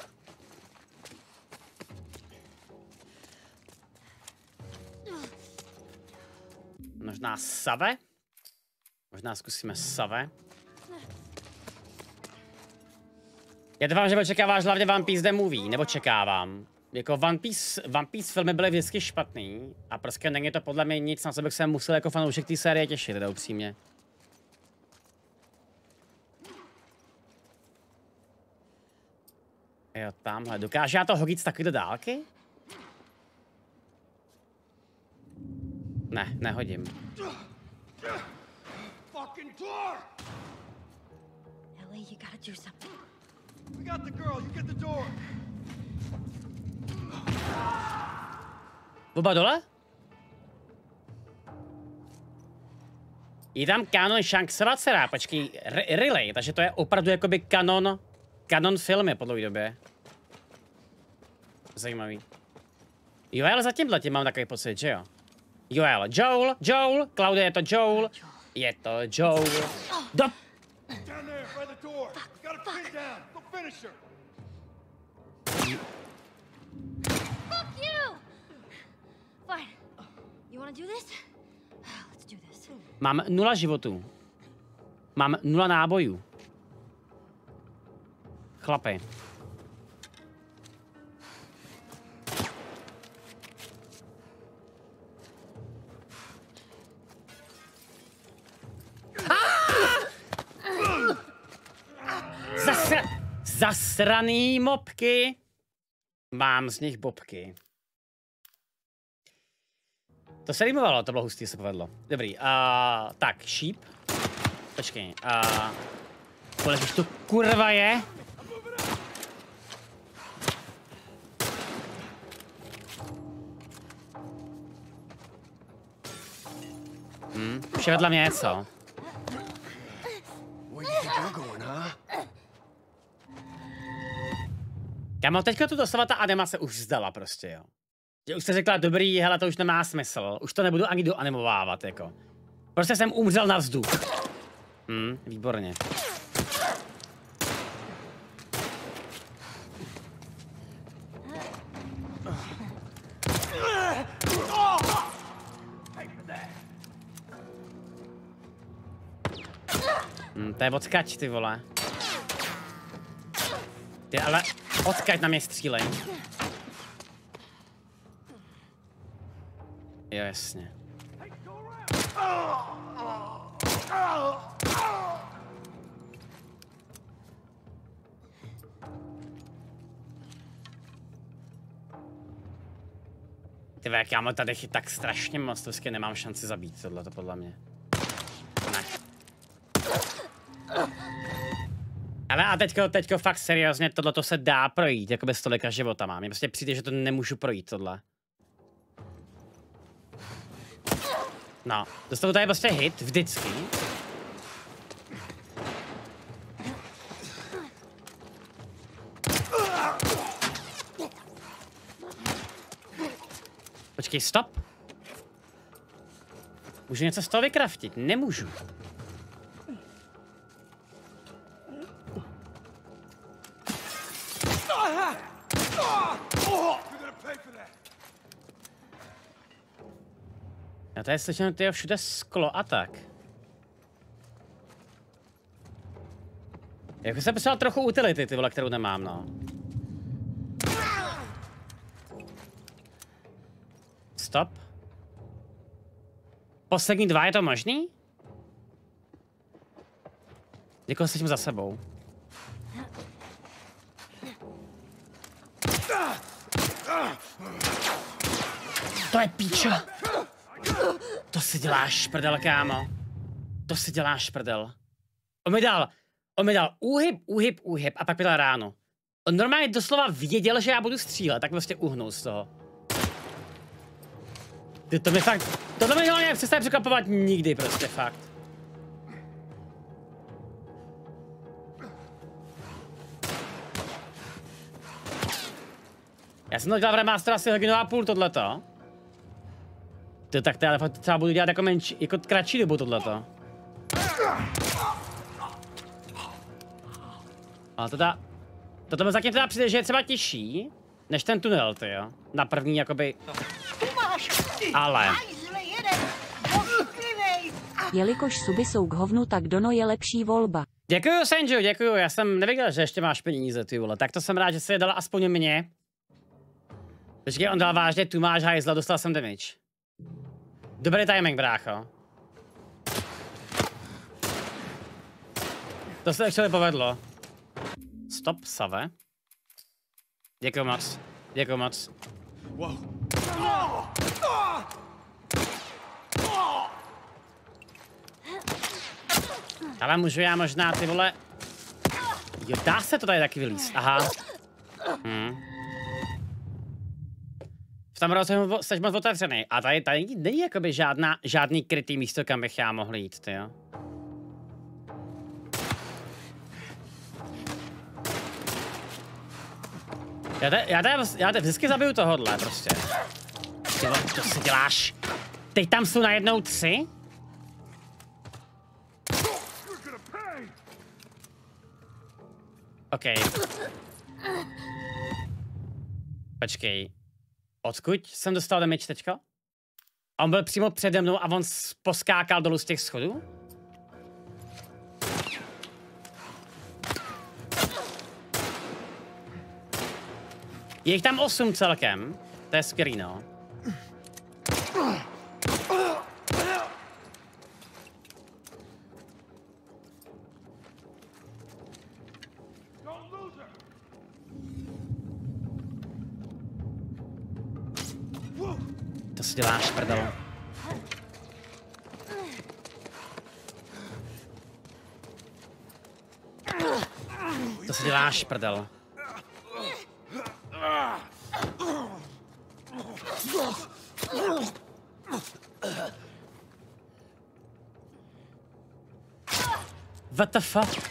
Speaker 1: Možná save? Možná zkusíme save. Já doufám, že očekáváš hlavně One Piece The Movie, nebo čekávám. Jako One Piece, One Piece filmy byly vždycky špatný a prostě není to podle mě nic, na co bych se musel jako fanoušek té série těšit, teda upřímně. Jo, tamhle. Dokáže já to hodit z takovýhle dálky? Ne, nehodím.
Speaker 10: Ellie, you gotta do something.
Speaker 8: We got the girl, you get the door.
Speaker 1: Oba dole? Je tam kanon Shanksova dcera, počkej, Relay, takže to je opravdu jakoby kanon, kanon filmy po dlouhé době. Zajímavý. Joel za tímhle tím mám takový pocit, že jo? Joel, Joel, Joel, Claudia, je to Joel, je to Joel. Do...
Speaker 10: Fuck you! Fine. You wanna do this? Let's do this.
Speaker 1: Mám nula životů. Mám nula nábojů. Chlapi. Ah! Zasraný mopky. Mám z nich bobky. To se rimovalo, to bylo hustý, se povedlo. Dobrý, uh, tak, sheep. Počkej, uh, kolik už to kurva je? Hm, už je vedle mě, co? Kámo, teďka tu doslova ta animace už vzdala prostě, jo. Že už jste řekla, dobrý, hele, to už nemá smysl. Už to nebudu ani doanimovávat, jako. Prostě jsem umřel na vzduch. Hm, výborně. Hm, to je odkač, ty vole. Ty ale odkač na mě střílej. Jo, jasně. Ty jak já mám tady chyt tak strašně moc, to vždycky nemám šanci zabít tohleto podle mě. Ne. Ale a teďko, teďko fakt seriózně, tohleto se dá projít, jako bez tolika životama. Mně prostě přijde, že to nemůžu projít, tohle. No, dostanu tady prostě hit, vždycky. Počkej, stop. Můžu něco z toho vykraftit? Nemůžu. A tady slyším, tyjo, všude sklo a tak. Jako jsem potřeboval trochu utility, ty vole, kterou nemám, no. Stop. Poslední dva, je to možný? Někoho slyším za sebou. To je píčo. To si děláš prdel, kámo. To si děláš prdel. On mi dal, on mi dal úhyb, úhyb, úhyb a pak mi dal ráno. On normálně doslova věděl, že já budu střílet, tak prostě uhnul z toho. Ty to mi fakt, tohle mi dělal nějak přestane překvapovat nikdy prostě fakt. Já jsem to dělal v remasteru asi hodinu a půl tohleto. To tak to ale fakt třeba budu dělat jako menší, jako kratší dobu tohleto. Ale teda, toto mi zatím teda přijde, že je třeba těžší, než ten tunel, ty jo. Na první jakoby. Ale.
Speaker 4: Jelikož suby jsou k hovnu, tak Dono je lepší volba.
Speaker 1: Děkuju, Senju, děkuju, já jsem nevěděl, že ještě máš peníze, ty vole. Tak to jsem rád, že jsi je dala aspoň mě. Počkej, on dal vážně, tu máš hajzla, dostal jsem damage. Dobrý timing, brácho. To se actually povedlo. Stop, Save. Děkuju moc. Děkuju moc. Ale můžu já možná, ty vole... Jo, dá se to tady taky vylíst, aha. Hm. V tom roce jsi moc otevřený. A tady, tady není jakoby žádná, žádný krytý místo, kam bych já mohl jít, ty jo. Já tady, já tady, já tady vždycky zabiju tohodle, prostě. Tyvo, to si děláš. Teď tam jsou najednou tři? OK. Počkej. Odkud jsem dostal damage teďko? A on byl přímo přede mnou a on poskákal dolů z těch schodů? Je jich tam osm celkem. To je skvělý, no. To si děláš, prdel. To si děláš, prdel. What the fuck?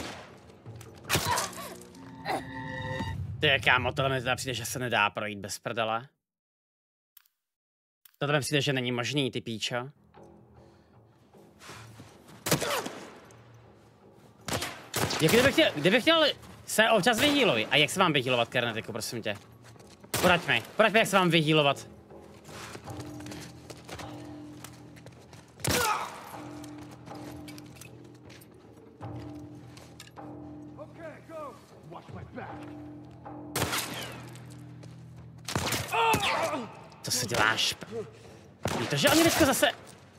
Speaker 1: Ty, kámo, tohle mi teda přijde, že se nedá projít bez prdele. Tohle mi přijde, že není možný, ty píčo. Jak kdybych chtěl, kdybych chtěl se občas vyhýluj. A jak se mám vyhýlovat, Kernetiku, prosím tě? Poraď mi, poraď mi, jak se mám vyhýlovat. Co se děláš? Víte, že oni vždycky zase...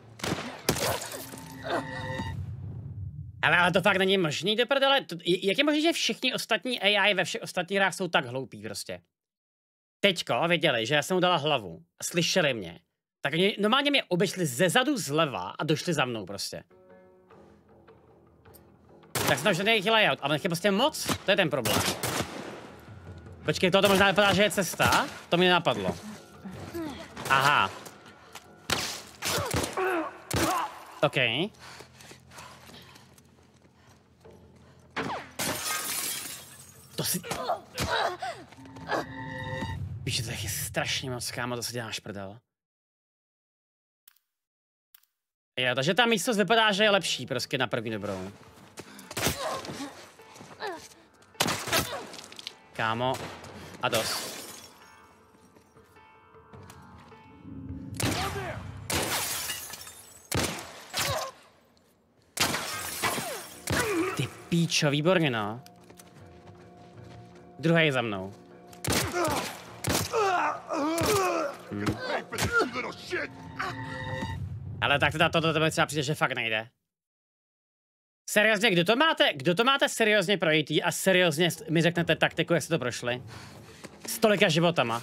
Speaker 1: Ale, ale to fakt není možný, do prdele. To, jak je možné, že všichni ostatní A I ve všech ostatních hrách jsou tak hloupí prostě? Teďko věděli, že já jsem mu dala hlavu a slyšeli mě. Tak oni normálně mě obešli zezadu zleva a došli za mnou prostě. Tak jsem tam jejich layout, ale nech je prostě moc, to je ten problém. Počkej, tohle možná vypadá, že je cesta? To mi napadlo. Aha. OK. To si... Víš, to je strašně moc, kámo, to si děláš, prdel. Jo, takže ta místnost vypadá, že je lepší, prostě na první dobrou. Kámo. A dost. Ty píčo, výborně, no. Druhý je za mnou. Hmm. Ale tak teda toto tebe třeba přijde, že fakt nejde. Seriózně, kdo to máte, kdo to máte seriózně projít a seriózně mi řeknete taktiku, jak jste to prošli? S tolika životama.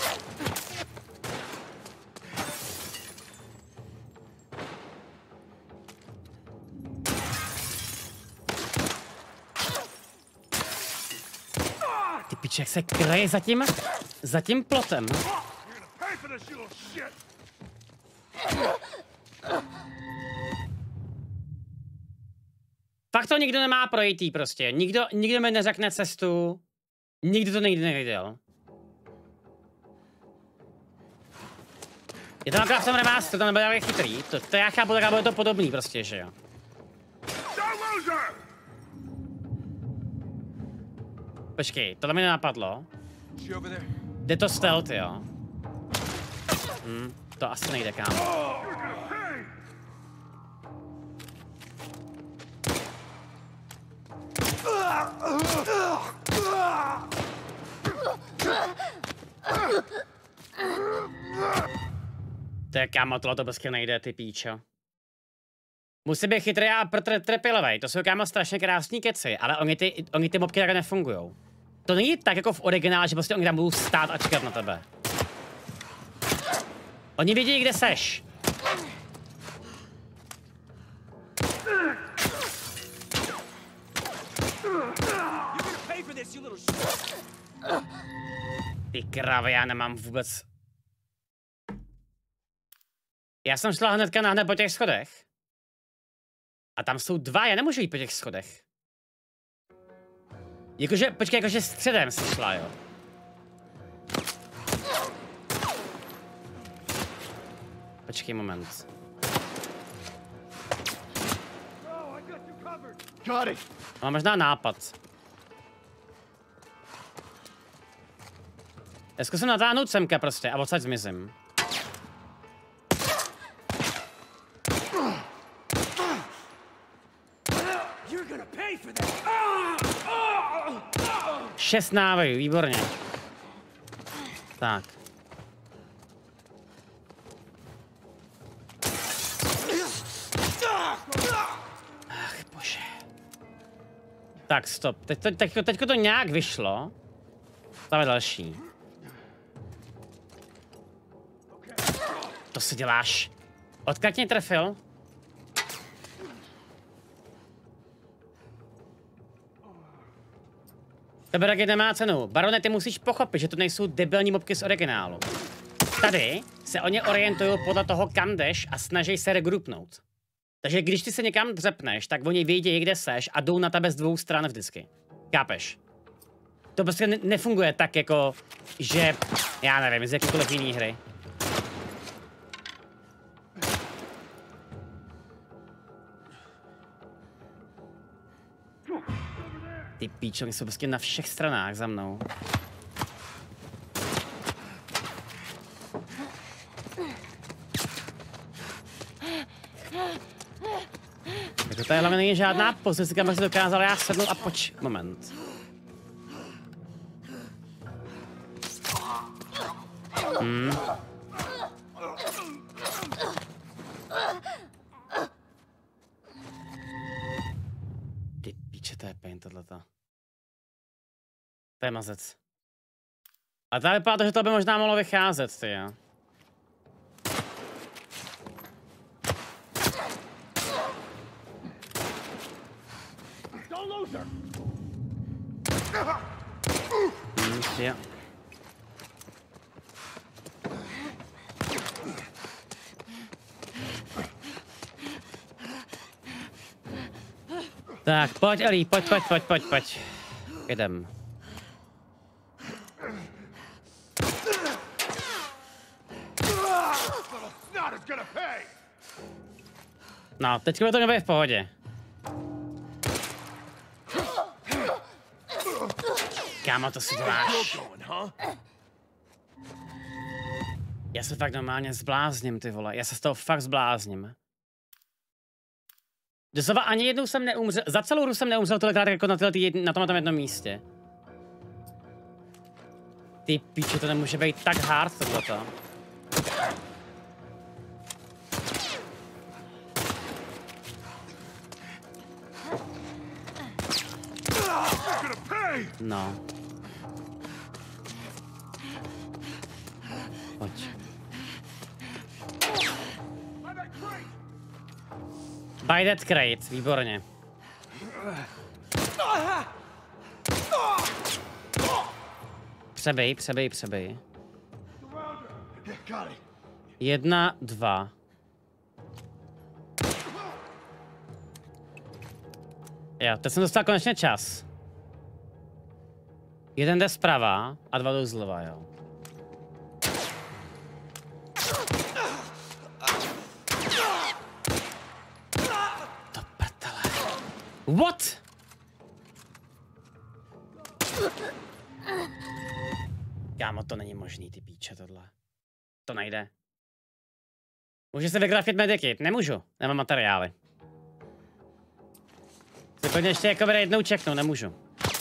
Speaker 1: Ty piče, jak se kryje za tím, za tím plotem. Fakt to nikdo nemá projítý prostě. Nikdo, nikdo mi neřekne cestu. Nikdo to nikdy neviděl. Je to akorát v tom remasteru, to nebude tak chytrý. To, to já chápu, tak bude to podobný prostě, že jo. Počkej, tohle mi nenapadlo. Jde to stealth, jo? Hm, to asi nejde, kámo. To je, kámo, tohle to prostě nejde, ty píčo. Musí být chytrý a trpělivý, to jsou, kámo, strašně krásný keci, ale oni ty, oni ty mobky takhle nefungujou. To není tak jako v originále, že prostě oni tam budou stát a čekat na tebe. Oni vědí, kde seš. Ty kravy, já nemám vůbec... Já jsem šla hnedka nahned po těch schodech. A tam jsou dva, já nemůžu jít po těch schodech. Jakože, počkej, jakože středem jsi šla, jo. Počkej moment. Mám možná nápad. Já zkusím natáhnout semka prostě a odsaď zmizím. Šest návojů, výborně. Tak. Ach, bože. Tak, stop. Teď to, teď, teďko to nějak vyšlo. Tam je další. To si děláš. Odkud mě trefil? Tebe taky nemá cenu. Barone, ty musíš pochopit, že to nejsou debilní mobky z originálu. Tady se oni orientují podle toho, kam jdeš a snaží se regroupnout. Takže když ty se někam dřepneš, tak oni vědí, kde seš a jdou na tebe z dvou stran vždycky. Kápeš? To prostě ne nefunguje tak jako, že, já nevím, z jakýkoliv jiný hry. Ty píčo, jsou prostě na všech stranách za mnou. Takže tady hlavně není žádná pozice, kam bych si dokázal já sednout a poč... Moment. Hmm. Ty píče, to je pain tohleto. To je mazec. A tady vypadá to, že to by možná mohlo vycházet, ty jo. Hmm, jo. Tak, pojď, Ellie, pojď, pojď, pojď, pojď, pojď. Jdem. No, teď to nebude v pohodě. Kámo, to si děláš. Já se fakt normálně zblázním, ty vole. Já se z toho fakt zblázním. Doslova ani jednou jsem neumřel, za celou hru jsem neumřel tolikrát jako na, tyhle, na tomhle jednom místě. Ty píče, to nemůže být tak hard tohleto. No. Pojď. Buy that crate, výborně. Přebej, přebej, přebej. Jedna, dva. Jo, teď jsem dostal konečně čas. Jeden jde zprava a dva jdou zleva, jo. To prdele. What? Kámo, to není možný, ty píče, tohle. To nejde. Můžu se vygrafit medikit? Nemůžu, nemám materiály. Si pojďme ještě jako jednou čeknu, nemůžu.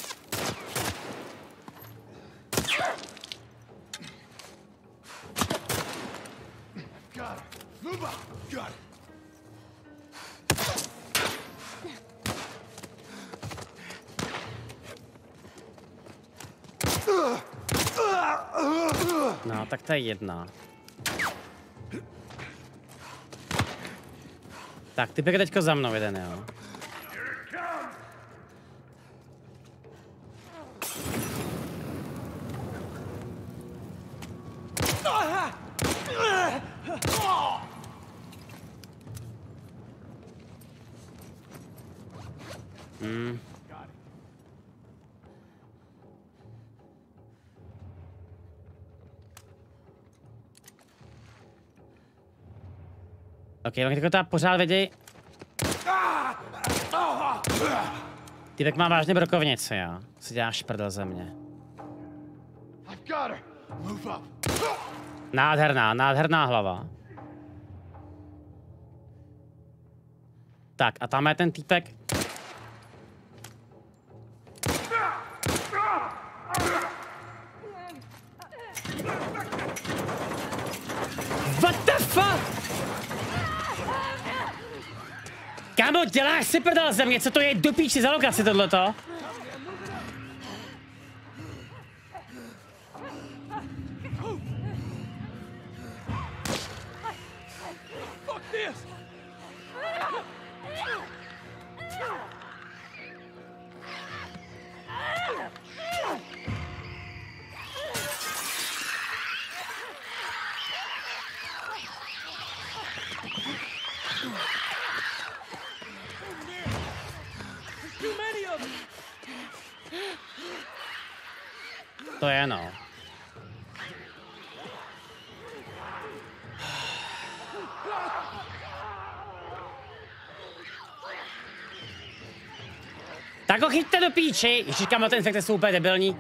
Speaker 1: No, tak to je jedna. Tak, ty běh teďko za mnou jeden, jo. Hmm. Ok, oni jako ta pořád věděj. Týpek má vážně brokovnici, jo. Si děláš prdel ze mě. Nádherná, nádherná hlava. Tak, a tam je ten týpek. What the fuck? Kámo, děláš si prdel ze mě, co to je do píči za lokaci tohleto? To je no. Tak ho chyťte do píči! Ježiš, kámo, ten infekce jsou úplně debilní.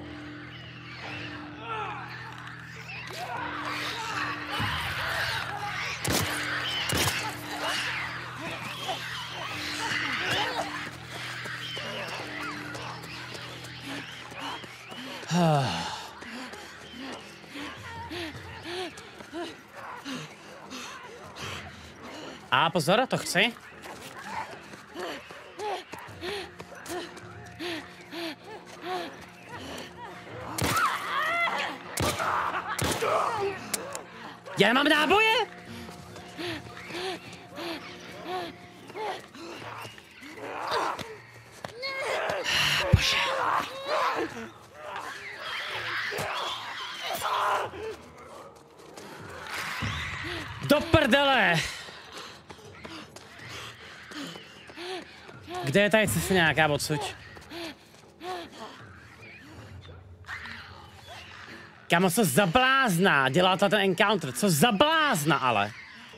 Speaker 1: A pozor, to chci. Já mám náboje? Bože. Do prdele! Kde je tady cesta nějaká odsuť? Kámo, co za blázna dělá to ten encounter? Co za blázna ale?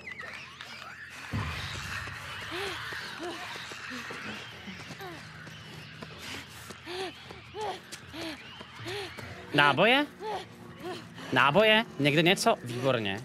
Speaker 1: Náboje? Náboje? Někde něco? Výborně.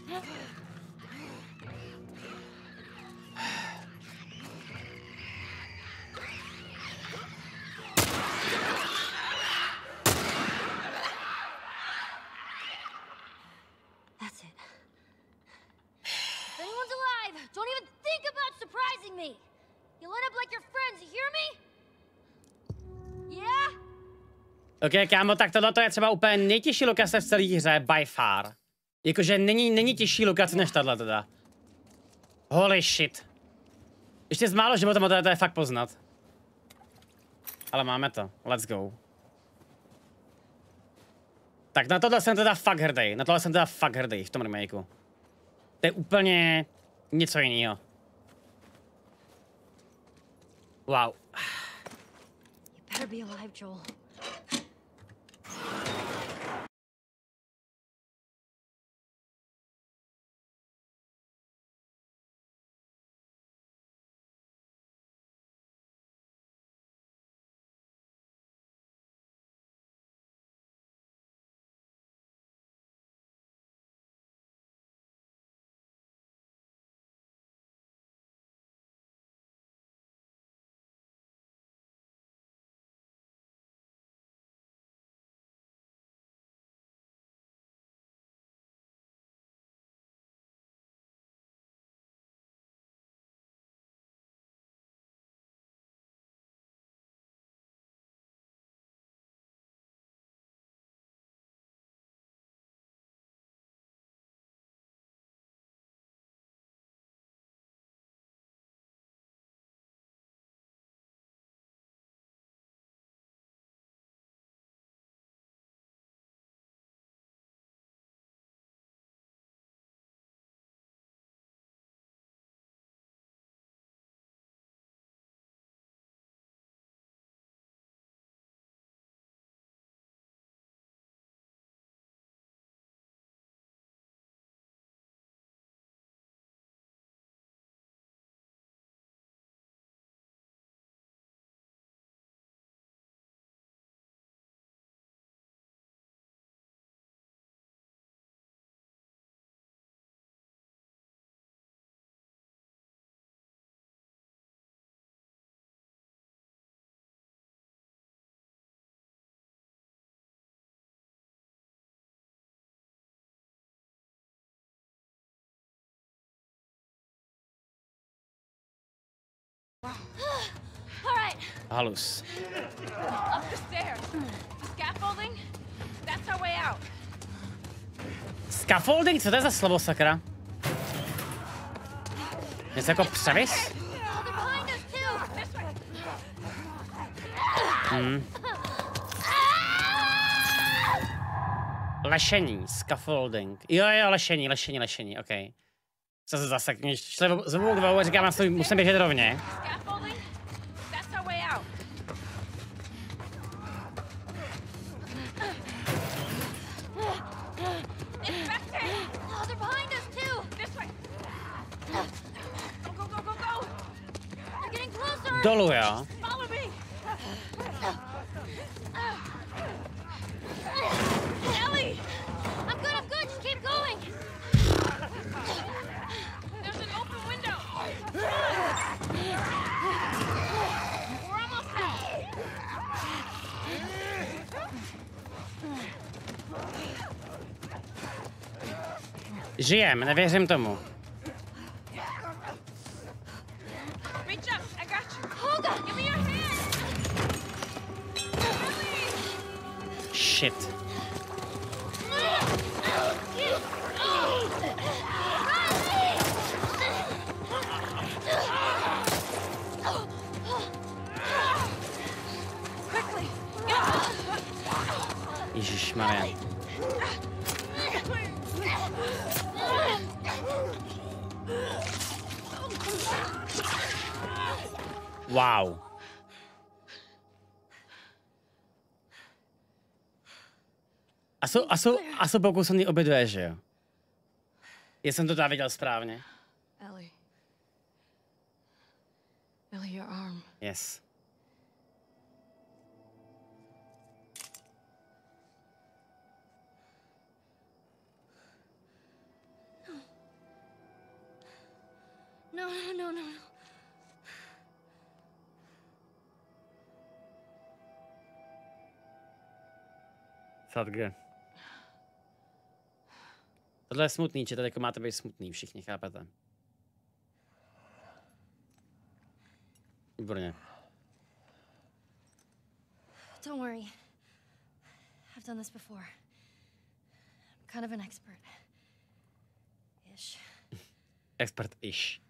Speaker 1: Ok, kámo, tak tohle je třeba úplně nejtěžší lokace v celé hře, by far. Jakože není, není těžší lokace než tahle teda. Holy shit. Ještě z málo života to je, to je fakt poznat. Ale máme to, let's go. Tak na tohle jsem teda fakt hrdý, na tohle jsem teda fakt hrdý v tom remakeu. To je úplně něco jiného. Wow.
Speaker 10: You better be alive, Joel.
Speaker 2: All right.
Speaker 1: Halus.
Speaker 7: Up the stairs. Scaffolding? That's our way out.
Speaker 1: Scaffolding? Co to je za slovo, sakra? Něco jako převis?
Speaker 2: Oh, they're behind us too.
Speaker 7: This way.
Speaker 1: Hmm. Lešení, scaffolding. Jo, jo, lešení, lešení, lešení, ok. Co se zase, když šli znovu k dvou, říkám, já musím běžet rovně.
Speaker 7: Scaffolding? That's our way out. Inspector!
Speaker 2: Oh, they're behind us too.
Speaker 7: This way. Go, go, go, go, go.
Speaker 2: They're getting closer.
Speaker 1: Dolů, jo.
Speaker 7: Follow me. Ellie!
Speaker 2: I'm good, I'm good. Just keep going.
Speaker 7: There's an open window. We're almost out.
Speaker 1: Žijem, nevěřím tomu.
Speaker 7: Reach up. I got you.
Speaker 2: Olga,
Speaker 7: Give me your hand.
Speaker 1: Shit.
Speaker 7: Quickly.
Speaker 1: Ježišmarja. Wow. A jsou, a jsou, a jsou pokousaný obě dvě, že jo? Já jsem to tady viděl správně.
Speaker 7: Ellie. Ellie, your arm.
Speaker 1: Yes.
Speaker 2: No, no, no, no, no.
Speaker 1: Sadge. Tohle je smutný, že tady jako máte být smutný, všichni chápete. Výborně.
Speaker 2: Don't worry. I've done this before. I'm kind of an expert. Ish.
Speaker 1: Expert-ish.